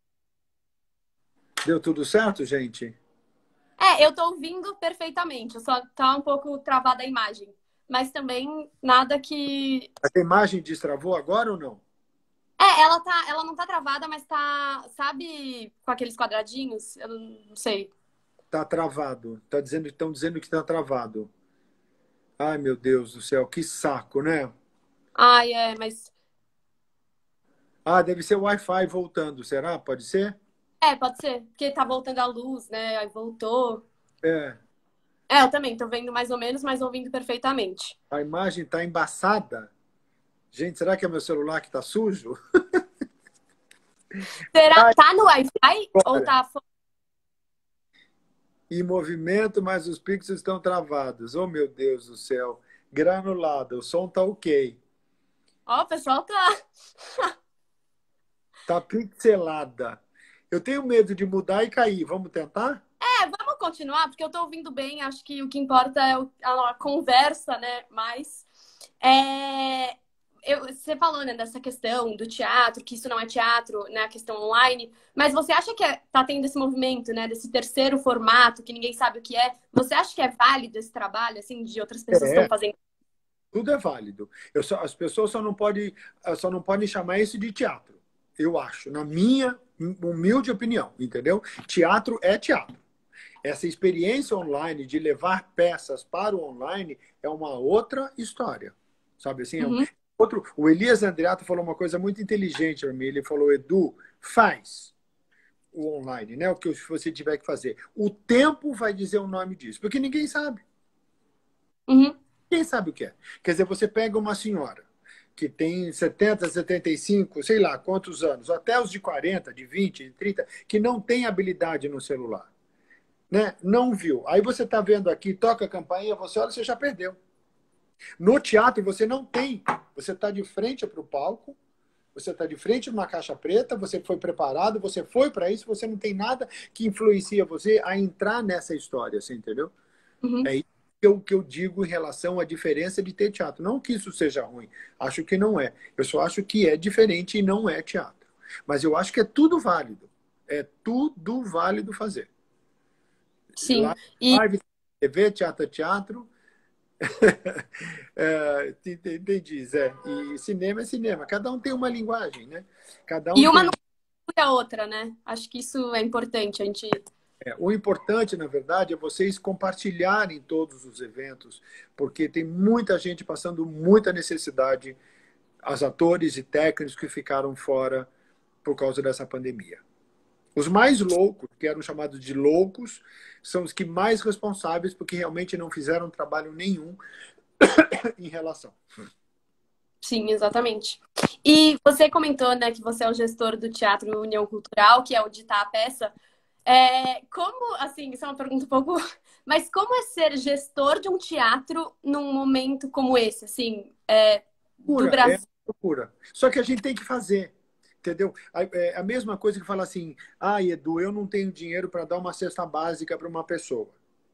Deu tudo certo, gente? É, eu tô ouvindo perfeitamente. Só tá um pouco travada a imagem. Mas também nada que... A imagem destravou agora ou não? É, ela, tá, ela não tá travada, mas tá, sabe, com aqueles quadradinhos? Eu não sei. Tá travado. Tá dizendo, estão dizendo que tá travado. Ai, meu Deus do céu, que saco, né? Ai, é, mas... Ah, deve ser o Wi-Fi voltando, será? Pode ser? É, pode ser. Porque tá voltando a luz, né? Aí voltou. É. É, eu também tô vendo mais ou menos, mas ouvindo perfeitamente. A imagem tá embaçada. Gente, será que é meu celular que tá sujo? Será que tá no Wi-Fi ou tá... Em movimento, mas os pixels estão travados. Oh, meu Deus do céu. Granulado, o som tá ok. Ó, o pessoal tá... Tá pixelada. Eu tenho medo de mudar e cair. Vamos tentar? É, vamos continuar, porque eu tô ouvindo bem, acho que o que importa é o- a, a conversa, né? Mas é, eu- você falou, né, dessa questão do teatro, que isso não é teatro, né, a questão online, mas você acha que é, tá tendo esse movimento, né, desse terceiro formato, que ninguém sabe o que é? Você acha que é válido esse trabalho, assim, de outras pessoas que estão É, fazendo? tudo é válido. Eu só, as pessoas só não podem, só não podem chamar isso de teatro. Eu acho, na minha humilde opinião, entendeu? Teatro é teatro. Essa experiência online de levar peças para o online é uma outra história. Sabe assim? É um Uhum, outro... O Elias Andreato falou uma coisa muito inteligente para mim. Ele falou, Edu, faz o online, né? O que você tiver que fazer. O tempo vai dizer o nome disso, porque ninguém sabe. uhum, Ninguém sabe o que é. Quer dizer, você pega uma senhora que tem setenta, setenta e cinco, sei lá quantos anos, até os de quarenta, de vinte, de trinta, que não tem habilidade no celular. Né? Não viu. Aí você está vendo aqui, toca a campainha, você olha, você já perdeu. No teatro você não tem. Você está de frente para o palco, você está de frente numa caixa preta, você foi preparado, você foi para isso, você não tem nada que influencia você a entrar nessa história, você entendeu? uhum. É isso que eu, que eu digo em relação à diferença de ter teatro. Não que isso seja ruim, acho que não é. Eu só acho que é diferente e não é teatro. Mas eu acho que é tudo válido. É tudo válido fazer. Sim. E, Live, T V, teatro, teatro. É, entendi, Zé. E cinema é cinema. Cada um tem uma linguagem, né? Cada um e uma tem. não cura a outra, né? Acho que isso é importante, a gente... É, o importante, na verdade, é vocês compartilharem todos os eventos, porque tem muita gente passando muita necessidade, os atores e técnicos que ficaram fora por causa dessa pandemia. Os mais loucos, que eram chamados de loucos, são os que mais responsáveis, porque realmente não fizeram trabalho nenhum em relação. Sim, exatamente. E você comentou, né, que você é o gestor do Teatro União Cultural, que é onde está a peça. É, como, assim, isso é uma pergunta um pouco... Mas como é ser gestor de um teatro num momento como esse, assim, é, do Loucura, é Brasil? loucura. Só que a gente tem que fazer, entendeu? É a mesma coisa que falar assim, ah, Edu, eu não tenho dinheiro para dar uma cesta básica para uma pessoa.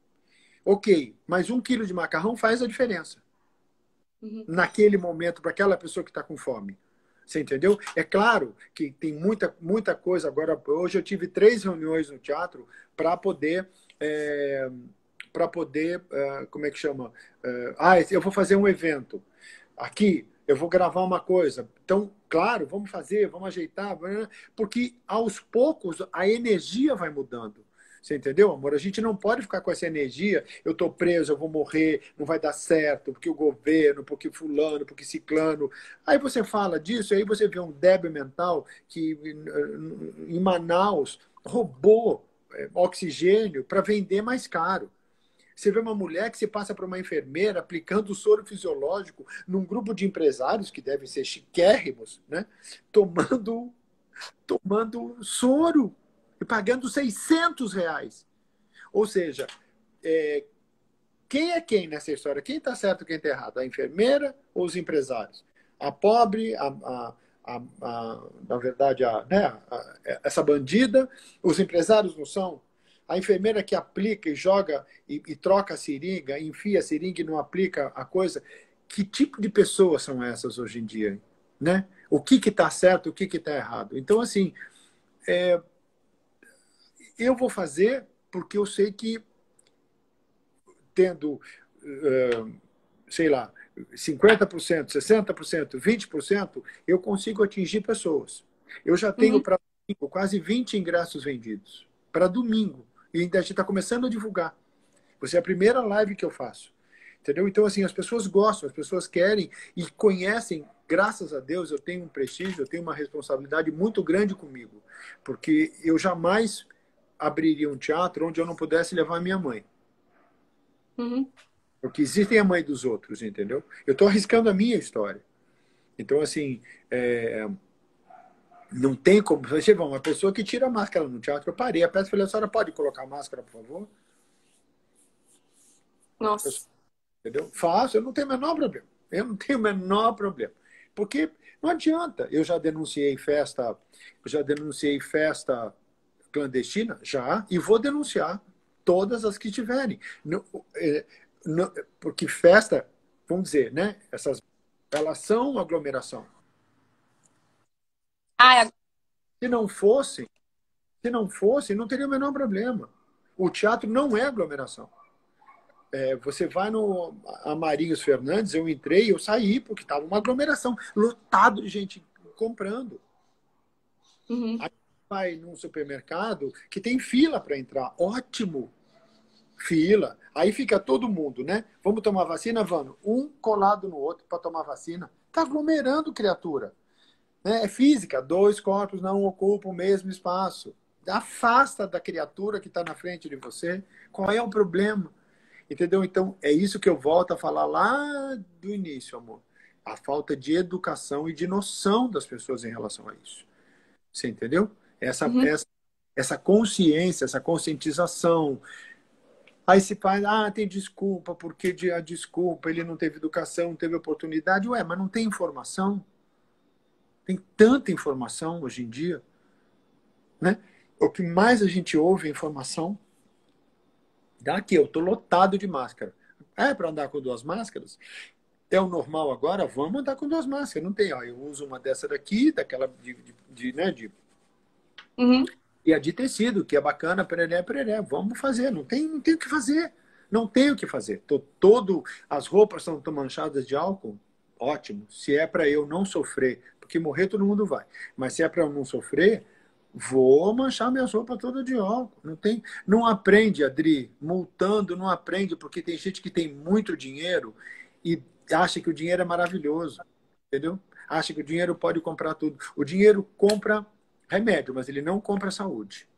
Ok, mas um quilo de macarrão faz a diferença. Uhum, Naquele momento, para aquela pessoa que está com fome. Você entendeu? É claro que tem muita, muita coisa. Agora, hoje eu tive três reuniões no teatro para poder... É, para poder, uh, como é que chama? Uh, ah, eu vou fazer um evento aqui, eu vou gravar uma coisa. Então, claro, vamos fazer, vamos ajeitar, porque aos poucos a energia vai mudando. Você entendeu, amor? A gente não pode ficar com essa energia, eu estou preso, eu vou morrer, não vai dar certo, porque o governo, porque fulano, porque ciclano. Aí você fala disso, aí você vê um débil mental que em Manaus roubou oxigênio para vender mais caro. Você vê uma mulher que se passa por uma enfermeira aplicando soro fisiológico num grupo de empresários que devem ser chiquérrimos, né? Tomando, tomando soro e pagando seiscentos reais. Ou seja, é, quem é quem nessa história? Quem está certo e quem está errado? A enfermeira ou os empresários? A pobre, a, a, a, a na verdade, a, né, a, essa bandida, os empresários não são? A enfermeira que aplica e joga e, e troca a seringa, enfia a seringa e não aplica a coisa. Que tipo de pessoas são essas hoje em dia? Né? O que está certo, o que está errado? Então, assim, é, eu vou fazer porque eu sei que tendo, uh, sei lá, cinquenta por cento, sessenta por cento, vinte por cento, eu consigo atingir pessoas. Eu já tenho uhum, para domingo quase vinte ingressos vendidos. Para domingo. E ainda a gente está começando a divulgar. Você é a primeira live que eu faço. Entendeu? Então, assim, as pessoas gostam, as pessoas querem e conhecem. Graças a Deus, eu tenho um prestígio, eu tenho uma responsabilidade muito grande comigo. Porque eu jamais abriria um teatro onde eu não pudesse levar minha mãe. uhum. Porque existem a mãe dos outros, entendeu? Eu estou arriscando a minha história. Então, assim, é, não tem como... Você vê uma pessoa que tira a máscara no teatro, eu parei a peça e falei, a senhora pode colocar a máscara, por favor? Nossa. Entendeu? Faço, eu não tenho o menor problema. Eu não tenho o menor problema. Porque não adianta. Eu já denunciei festa, eu já denunciei festa clandestina? Já, e vou denunciar todas as que tiverem. No, é, no, porque festa, vamos dizer, né? Essas, elas são aglomeração. Ah, é- Se não fosse, se não fosse, não teria o menor problema. O teatro não é aglomeração. É, você vai no Amarinhos Fernandes, eu entrei, eu saí, porque estava uma aglomeração, lotado de gente comprando. Uhum. Aí vai num supermercado que tem fila para entrar. Ótimo! Fila. Aí fica todo mundo, né? Vamos tomar vacina, vamos. Um colado no outro para tomar vacina. Está aglomerando, criatura. Né? É física. Dois corpos não ocupam o mesmo espaço. Afasta da criatura que está na frente de você. Qual é o problema? Entendeu? Então, é isso que eu volto a falar lá do início, amor. A falta de educação e de noção das pessoas em relação a isso. Você entendeu? Essa, Uhum. essa, essa consciência, essa conscientização. Aí se faz, ah, tem desculpa, porque de, a desculpa, ele não teve educação, não teve oportunidade. Ué, mas não tem informação? Tem tanta informação hoje em dia, né? O que mais a gente ouve é informação. Daqui, eu tô lotado de máscara. É para andar com duas máscaras? É o normal agora? Vamos andar com duas máscaras. Não tem, ó, eu uso uma dessa daqui, daquela de, de, de, né, de Uhum. e a de tecido, que é bacana, pereré, pereré. Vamos fazer, não tem, não tem o que fazer. Não tem o que fazer. Tô, todo, as roupas estão manchadas de álcool, ótimo. Se é para eu não sofrer, porque morrer todo mundo vai, mas se é para eu não sofrer, vou manchar minhas roupas todas de álcool. Não tem, não aprende, Adri, multando não aprende, porque tem gente que tem muito dinheiro e acha que o dinheiro é maravilhoso, entendeu? Acha que o dinheiro pode comprar tudo. O dinheiro compra remédio, mas ele não compra saúde.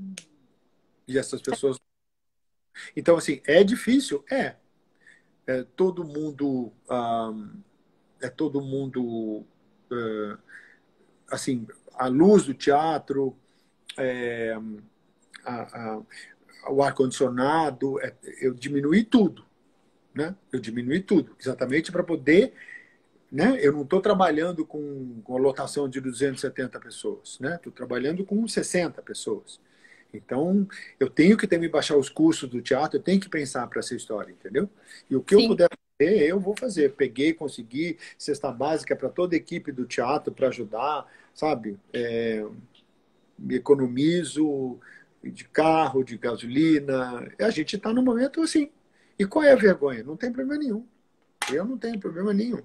E essas pessoas. Então, assim, é difícil? É. É todo mundo. Ah, é todo mundo. ah, assim, a luz do teatro, é, a- a- o ar-condicionado, é, eu diminuí tudo. Né? Eu diminuí tudo, exatamente para poder. Né? Eu não estou trabalhando com, com a lotação de duzentas e setenta pessoas. Né? Estou trabalhando com sessenta pessoas. Então, eu tenho que também baixar os custos do teatro, eu tenho que pensar para essa história, entendeu? E o que eu Sim. puder fazer, eu vou fazer. Peguei, consegui cesta básica para toda a equipe do teatro para ajudar, sabe? É, me economizo de carro, de gasolina. A gente está num momento assim. E qual é a vergonha? Não tem problema nenhum. Eu não tenho problema nenhum.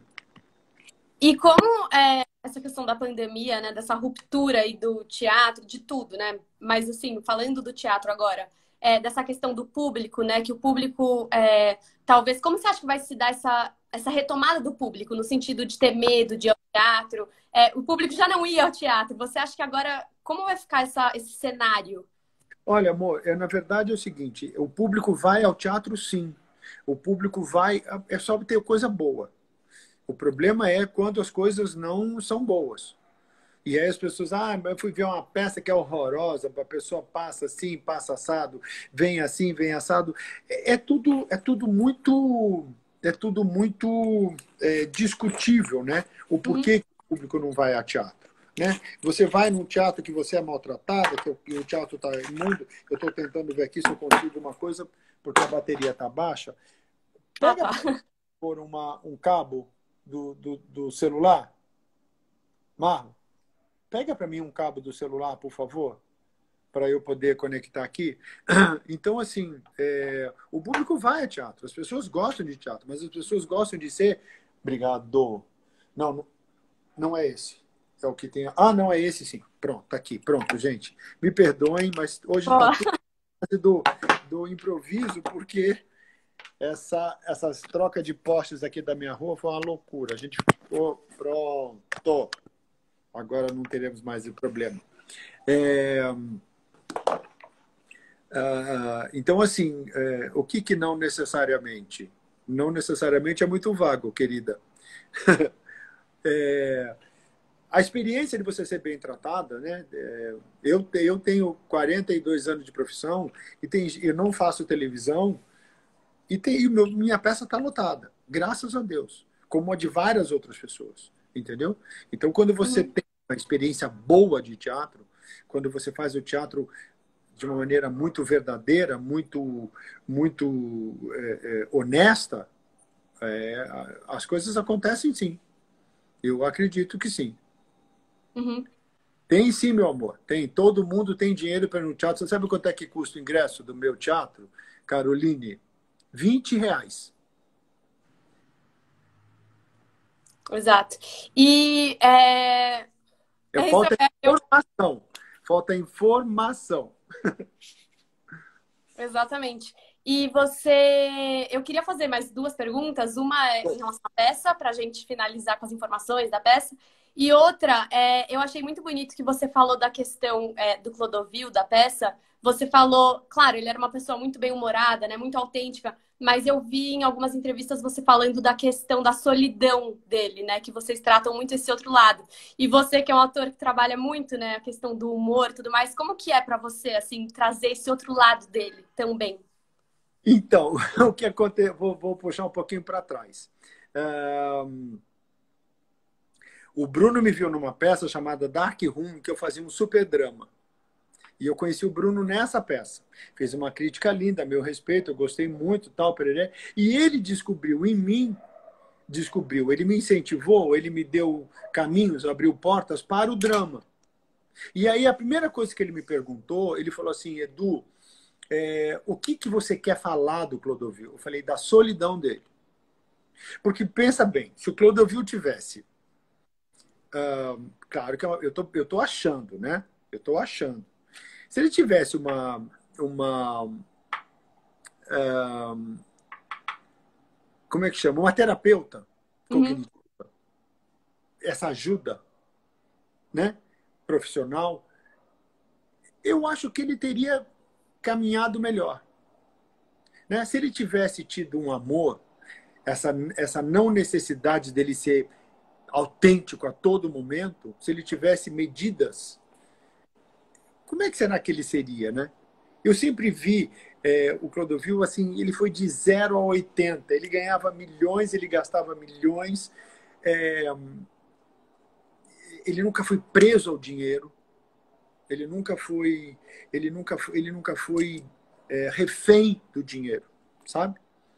E como é, essa questão da pandemia, né, dessa ruptura aí do teatro, de tudo, né? Mas assim, falando do teatro agora, é, dessa questão do público, né? Que o público, é, talvez, como você acha que vai se dar essa, essa retomada do público, no sentido de ter medo de ir ao teatro? É, o público já não ia ao teatro. Você acha que agora, como vai ficar essa, esse cenário? Olha, amor, é, na verdade é o seguinte, o público vai ao teatro sim. O público vai, é só ter coisa boa. O problema é quando as coisas não são boas. E aí as pessoas, ah, eu fui ver uma peça que é horrorosa, a pessoa passa assim, passa assado, vem assim, vem assado. É, é tudo, é tudo muito, é tudo muito é, discutível, né? O Uhum. porquê que o público não vai a teatro. Né? Você vai num teatro que você é maltratada, que o, que o teatro está imundo. Eu estou tentando ver aqui se eu consigo uma coisa, porque a bateria está baixa. Ah, Pega tá. por uma, um cabo do, do, do celular, Marlon. Pega para mim um cabo do celular, por favor, para eu poder conectar aqui. Então, assim, é, o público vai a teatro. As pessoas gostam de teatro, mas as pessoas gostam de ser. Obrigado. Não, não, não é esse. É o que tem. Ah, não, é esse sim. Pronto, tá aqui. Pronto, gente. Me perdoem, mas hoje está Ó, tudo do, do improviso, porque essa, essas trocas de postes aqui da minha rua foi uma loucura. A gente ficou pronto. Agora não teremos mais o problema. É, ah, então, assim, é, o que, que não necessariamente? Não necessariamente é muito vago, querida. É, a experiência de você ser bem tratada, né? É, eu, eu tenho quarenta e dois anos de profissão e tem, eu não faço televisão e, tem, e meu, minha peça está lotada, graças a Deus, como a de várias outras pessoas, entendeu? Então, quando você uhum. tem uma experiência boa de teatro, quando você faz o teatro de uma maneira muito verdadeira, muito, muito é, é, honesta, é, as coisas acontecem sim. Eu acredito que sim. Uhum. Tem sim, meu amor. Tem. Todo mundo tem dinheiro para ir no teatro. Você sabe quanto é que custa o ingresso do meu teatro, Caroline? vinte reais. Exato. E é, É, é isso, falta é, eu, informação. Falta informação. exatamente. E você, eu queria fazer mais duas perguntas. Uma é em relação à peça, para a gente finalizar com as informações da peça. E outra, é, eu achei muito bonito que você falou da questão é, do Clodovil, da peça. Você falou, claro, ele era uma pessoa muito bem-humorada, né, muito autêntica, mas eu vi em algumas entrevistas você falando da questão da solidão dele, né, que vocês tratam muito esse outro lado. E você, que é um ator que trabalha muito, né, a questão do humor e tudo mais, como que é para você, assim, trazer esse outro lado dele também? Então, o que aconteceu? Vou, vou puxar um pouquinho para trás. Um, o Bruno me viu numa peça chamada Dark Room, que eu fazia um super drama. E eu conheci o Bruno nessa peça. Fez uma crítica linda, a meu respeito, eu gostei muito, tal, pereré. E ele descobriu em mim, descobriu, ele me incentivou, ele me deu caminhos, abriu portas para o drama. E aí a primeira coisa que ele me perguntou, ele falou assim, Edu, é, o que, que você quer falar do Clodovil? Eu falei, da solidão dele. Porque pensa bem, se o Clodovil tivesse... Uh, claro que eu tô, eu tô achando, né? Eu tô achando. Se ele tivesse uma... uma uh, como é que chama? Uma terapeuta Uhum, cognitiva, essa ajuda, né? Profissional, eu acho que ele teria caminhado melhor. Né? Se ele tivesse tido um amor, essa, essa não necessidade dele ser autêntico a todo momento, se ele tivesse medidas, como é que será que ele seria, né? Eu sempre vi é, o Clodovil assim, ele foi de zero a oitenta, ele ganhava milhões, ele gastava milhões, é, ele nunca foi preso ao dinheiro, ele nunca foi, ele nunca, ele nunca foi é, refém do dinheiro, sabe?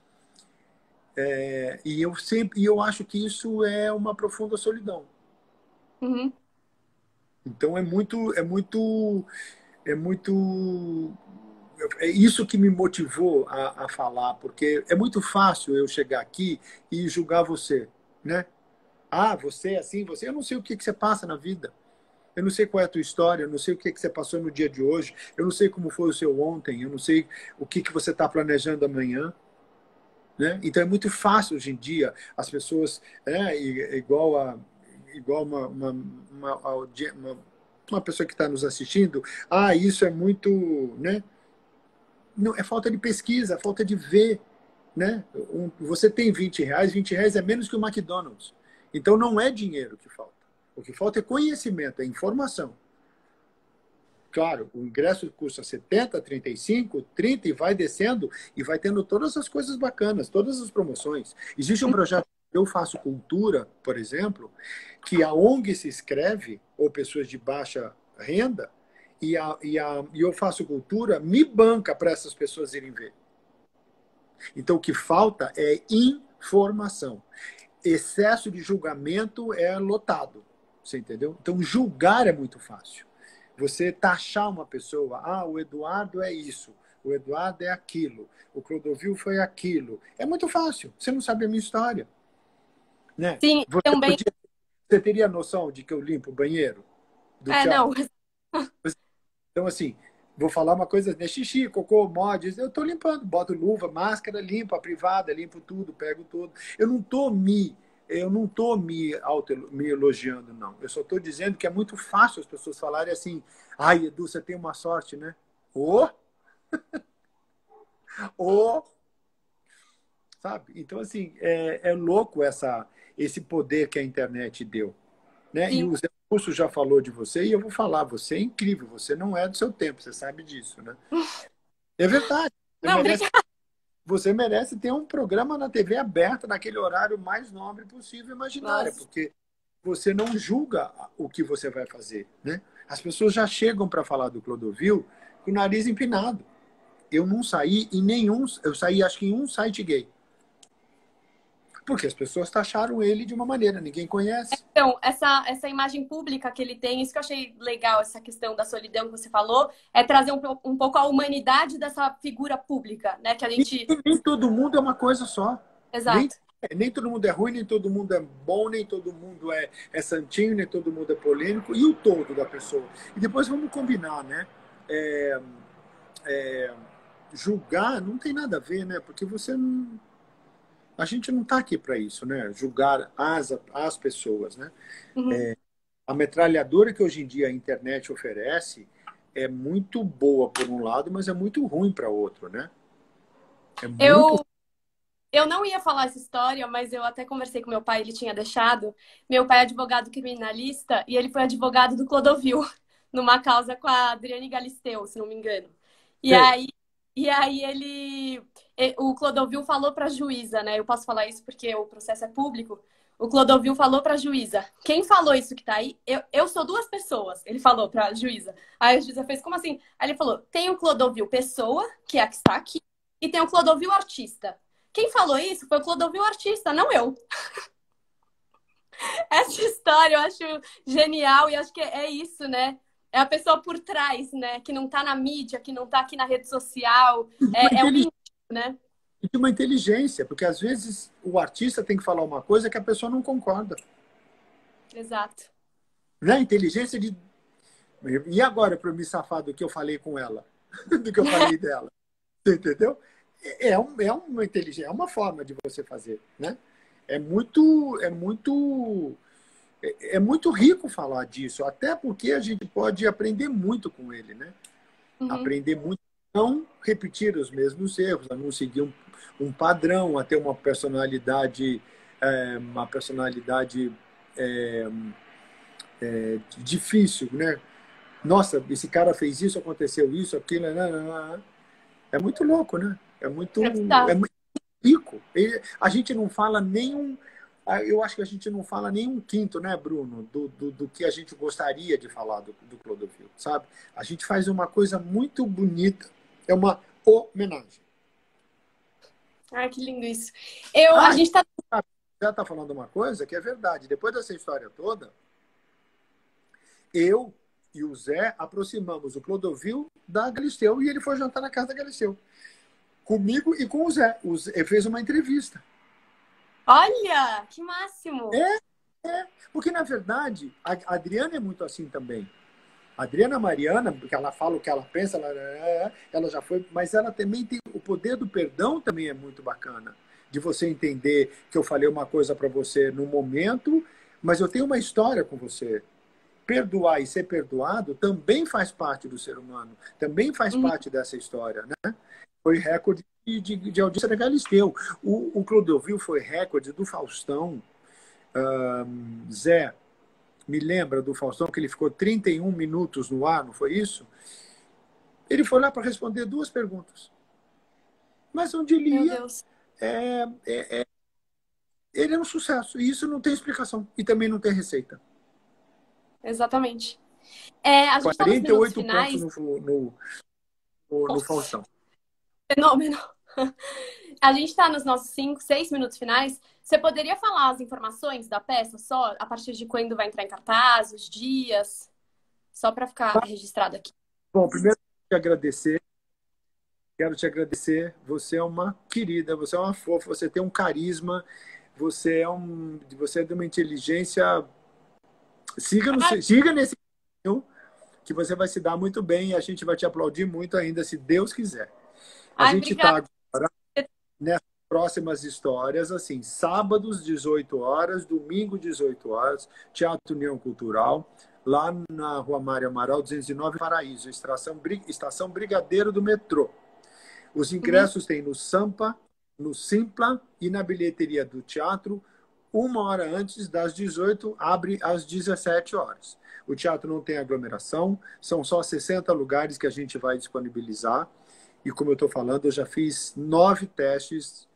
É, e eu sempre, e eu acho que isso é uma profunda solidão. uhum. Então é muito, é muito, é muito, é isso que me motivou a, a falar, porque é muito fácil eu chegar aqui e julgar você, né? Ah, você é assim, você, eu não sei o que, que você passa na vida. Eu não sei qual é a tua história, eu não sei o que, que você passou no dia de hoje, eu não sei como foi o seu ontem, eu não sei o que, que você está planejando amanhã. Né? Então é muito fácil hoje em dia as pessoas, né, igual a igual uma, uma, uma, uma, uma pessoa que está nos assistindo, ah, isso é muito, né? Não, é falta de pesquisa, falta de ver, né? Um, você tem vinte reais, vinte reais é menos que o McDonald's. Então não é dinheiro que falta. O que falta é conhecimento, é informação. Claro, o ingresso custa setenta, trinta e cinco, trinta e vai descendo e vai tendo todas as coisas bacanas, todas as promoções. Existe um projeto Eu Faço Cultura, por exemplo, que a ONG se inscreve, ou pessoas de baixa renda, e a, e a e Eu Faço Cultura me banca para essas pessoas irem ver. Então, o que falta é informação. Excesso de julgamento é lotado, você entendeu? Então, julgar é muito fácil. Você taxar uma pessoa, ah, o Eduardo é isso, o Eduardo é aquilo, o Clodovil foi aquilo. É muito fácil, você não sabe a minha história. Né? Sim, Você, também. podia, você teria noção de que eu limpo o banheiro do É, não. teatro? Então, assim, vou falar uma coisa, né? Xixi, cocô, mods, eu estou limpando, boto luva, máscara, limpo a privada, limpo tudo, pego tudo. Eu não estou me eu não estou me, auto, me elogiando, não. Eu só estou dizendo que é muito fácil as pessoas falarem assim, ai, Edu, você tem uma sorte, né? Ô! Ô! Sabe? Então, assim, é, é louco essa, esse poder que a internet deu. Né? E Sim. o Zé Augusto já falou de você, e eu vou falar, você é incrível, você não é do seu tempo, você sabe disso, né? É verdade. Você Não, merece, obrigada. você merece ter um programa na T V aberta, naquele horário mais nobre possível, imaginária, Nossa. porque você não julga o que você vai fazer, né? As pessoas já chegam para falar do Clodovil com o nariz empinado. Eu não saí em nenhum... Eu saí, acho que em um site gay. Porque as pessoas taxaram ele de uma maneira, ninguém conhece. Então, essa, essa imagem pública que ele tem, isso que eu achei legal, essa questão da solidão que você falou, é trazer um, um pouco a humanidade dessa figura pública, né? Que a gente... E nem todo mundo é uma coisa só. Nem, Exato. nem todo mundo é ruim, nem todo mundo é bom, nem todo mundo é, é santinho, nem todo mundo é polêmico. E o todo da pessoa. E depois vamos combinar, né? É, é, julgar não tem nada a ver, né? Porque você não... A gente não está aqui para isso, né? Julgar as, as pessoas, né? Uhum. É, a metralhadora que hoje em dia a internet oferece é muito boa por um lado, mas é muito ruim para outro, né? É muito... Eu, eu não ia falar essa história, mas eu até conversei com meu pai, ele tinha deixado. Meu pai é advogado criminalista e ele foi advogado do Clodovil, numa causa com a Adriane Galisteu, se não me engano. E Sei. aí, e aí ele, e- o Clodovil falou para a juíza, né? Eu posso falar isso porque o processo é público. O Clodovil falou para a juíza: quem falou isso que tá aí? Eu, eu sou duas pessoas. Ele falou para a juíza. Aí a juíza fez como assim? Aí ele falou: tem o Clodovil pessoa, que é a que está aqui, e tem o Clodovil artista. Quem falou isso foi o Clodovil artista, não eu. Essa história eu acho genial e acho que é isso, né? É a pessoa por trás, né? Que não tá na mídia, que não tá aqui na rede social. Uma É, é o inteligência, íntimo, né? uma inteligência, porque às vezes o artista tem que falar uma coisa que a pessoa não concorda. Exato. Né? Inteligência de... E agora, para eu me safar do que eu falei com ela? Do que eu falei dela? Você entendeu? É, um, é uma inteligência, é uma forma de você fazer, né? É muito, é muito, é, é muito rico falar disso, até porque a gente pode aprender muito com ele, né? Uhum. Aprender muito a não repetir os mesmos erros, a não seguir um, um padrão, a ter uma personalidade, é, uma personalidade é, é, difícil, né? Nossa, esse cara fez isso, aconteceu isso, aquilo, né? É muito louco, né? É muito, É bizarro. é muito rico. E a gente não fala nem um. Eu acho que a gente não fala nem um quinto, né, Bruno, do, do, do que a gente gostaria de falar do, do Clodovil, sabe? A gente faz uma coisa muito bonita. É uma homenagem. Ai, que lindo isso. Eu, a Ah, gente tá. já está falando uma coisa que é verdade. Depois dessa história toda, eu e o Zé aproximamos o Clodovil da Galisteu e ele foi jantar na casa da Galisteu. Comigo e com o Zé. O Zé fez uma entrevista. Olha, que máximo! É, é. Porque, na verdade, a Adriana é muito assim também. A Adriana Mariana, porque ela fala o que ela pensa, ela, ela já foi, mas ela também tem o poder do perdão também é muito bacana. De você entender que eu falei uma coisa para você no momento, mas eu tenho uma história com você. Perdoar e ser perdoado também faz parte do ser humano, também faz Uhum. parte dessa história, né? Foi recorde de, de, de audiência da Galisteu. O, o Clodovil foi recorde do Faustão. Um, Zé, me lembra do Faustão que ele ficou trinta e um minutos no ar, não foi isso? Ele foi lá para responder duas perguntas. Mas onde ele Meu ia, Deus. é, é, é, ele é um sucesso. E isso não tem explicação. E também não tem receita. Exatamente. É, a gente tá nos quarenta e minutos oito pontos finais. no, no, no, no Nossa, Faustão. fenômeno. A gente está nos nossos cinco, seis minutos finais. Você poderia falar as informações da peça só? A partir de quando vai entrar em cartaz, os dias? Só para ficar registrado aqui. Bom, primeiro, te agradecer. Quero te agradecer. Você é uma querida, você é uma fofa, você tem um carisma, você é, um, você é de uma inteligência. Siga, no, Ah, siga nesse caminho que você vai se dar muito bem e a gente vai te aplaudir muito ainda, se Deus quiser. A ai, gente está obrigada. agora nessas próximas histórias, assim, sábados, dezoito horas, domingo, dezoito horas, Teatro União Cultural, lá na Rua Mário Amaral, duzentos e nove, Paraíso, estação, estação Brigadeiro do metrô. Os Uhum. ingressos tem no Sampa, no Simpla e na bilheteria do teatro, uma hora antes das dezoito, abre às dezessete horas. O teatro não tem aglomeração, são só sessenta lugares que a gente vai disponibilizar. E como eu estou falando, eu já fiz nove testes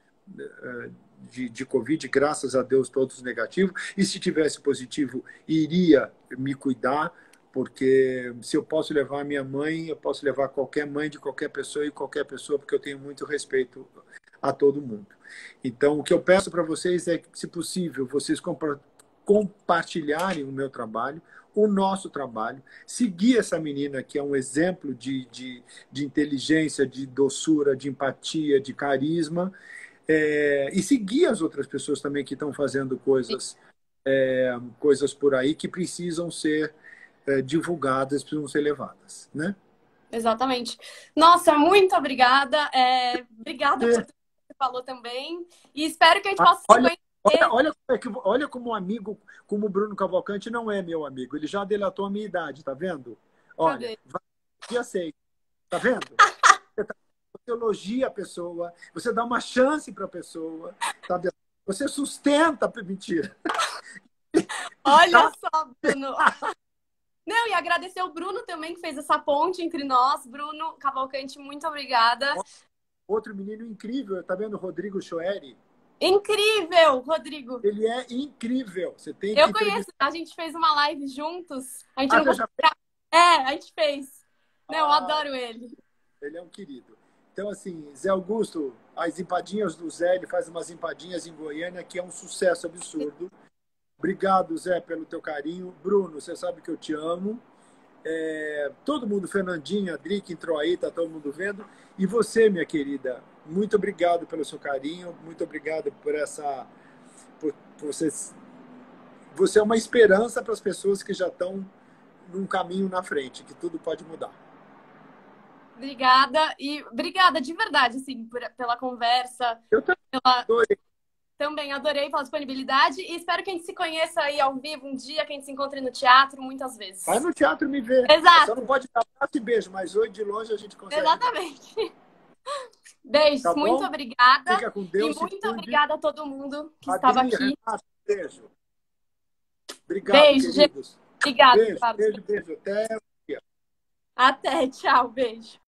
de, de Covid, graças a Deus, todos negativos. E se tivesse positivo, iria me cuidar, Porque se eu posso levar a minha mãe, eu posso levar qualquer mãe de qualquer pessoa e qualquer pessoa, porque eu tenho muito respeito a todo mundo. Então, o que eu peço para vocês é que, se possível, vocês compa- compartilharem o meu trabalho, o nosso trabalho, seguir essa menina que é um exemplo de, de, de inteligência, de doçura, de empatia, de carisma, é, e seguir as outras pessoas também que estão fazendo coisas, é, coisas por aí que precisam ser é, divulgadas, precisam ser levadas, né? Exatamente. Nossa, muito obrigada. É, obrigada por É. tudo que você falou também. E espero que a gente Ah, possa se olha, conhecer. olha, olha, como é que- olha como um amigo, como o Bruno Cavalcante não é meu amigo. Ele já delatou a minha idade, tá vendo? Olha, Cadê? vai dia seis, tá vendo? Você, tá- você elogia a pessoa, você dá uma chance para a pessoa, tá vendo? Você sustenta, mentira. Olha Tá? só, Bruno. Não, e agradecer o Bruno também, que fez essa ponte entre nós. Bruno Cavalcante, muito obrigada. Outro menino incrível, tá vendo? Rodrigo Choeri. Incrível, Rodrigo. Ele é incrível. Você tem que Eu conheço, entrevistar. a gente fez uma live juntos. A gente Ah, não você conseguiu. já fez? É, a gente fez. Não, eu Ah, adoro ele. ele é um querido. Então, assim, Zé Augusto, as empadinhas do Zé, ele faz umas empadinhas em Goiânia que é um sucesso absurdo. Obrigado, Zé, pelo teu carinho. Bruno, você sabe que eu te amo. É, todo mundo, Fernandinha, Adri, que entrou aí, tá todo mundo vendo. E você, minha querida, muito obrigado pelo seu carinho, muito obrigado por essa... Por, por você, você é uma esperança para as pessoas que já estão num caminho na frente, que tudo pode mudar. Obrigada. E obrigada de verdade, assim, por- pela conversa. Eu também Pela... adorei. Também adorei pela disponibilidade. E espero que a gente se conheça aí ao vivo um dia, que a gente se encontre no teatro muitas vezes. Vai no teatro me ver. Exato. Só não pode dar abraço e beijo, mas hoje de longe a gente consegue. Exatamente. Beijos, Tá bom? muito obrigada. Fica com Deus. E muito se cuide. obrigada a todo mundo que Adri, estava aqui. Renato, beijo. Obrigado, Beijo, queridos. Obrigada, Beijo, Ricardo. beijo, beijo. Até. Até, tchau, beijo.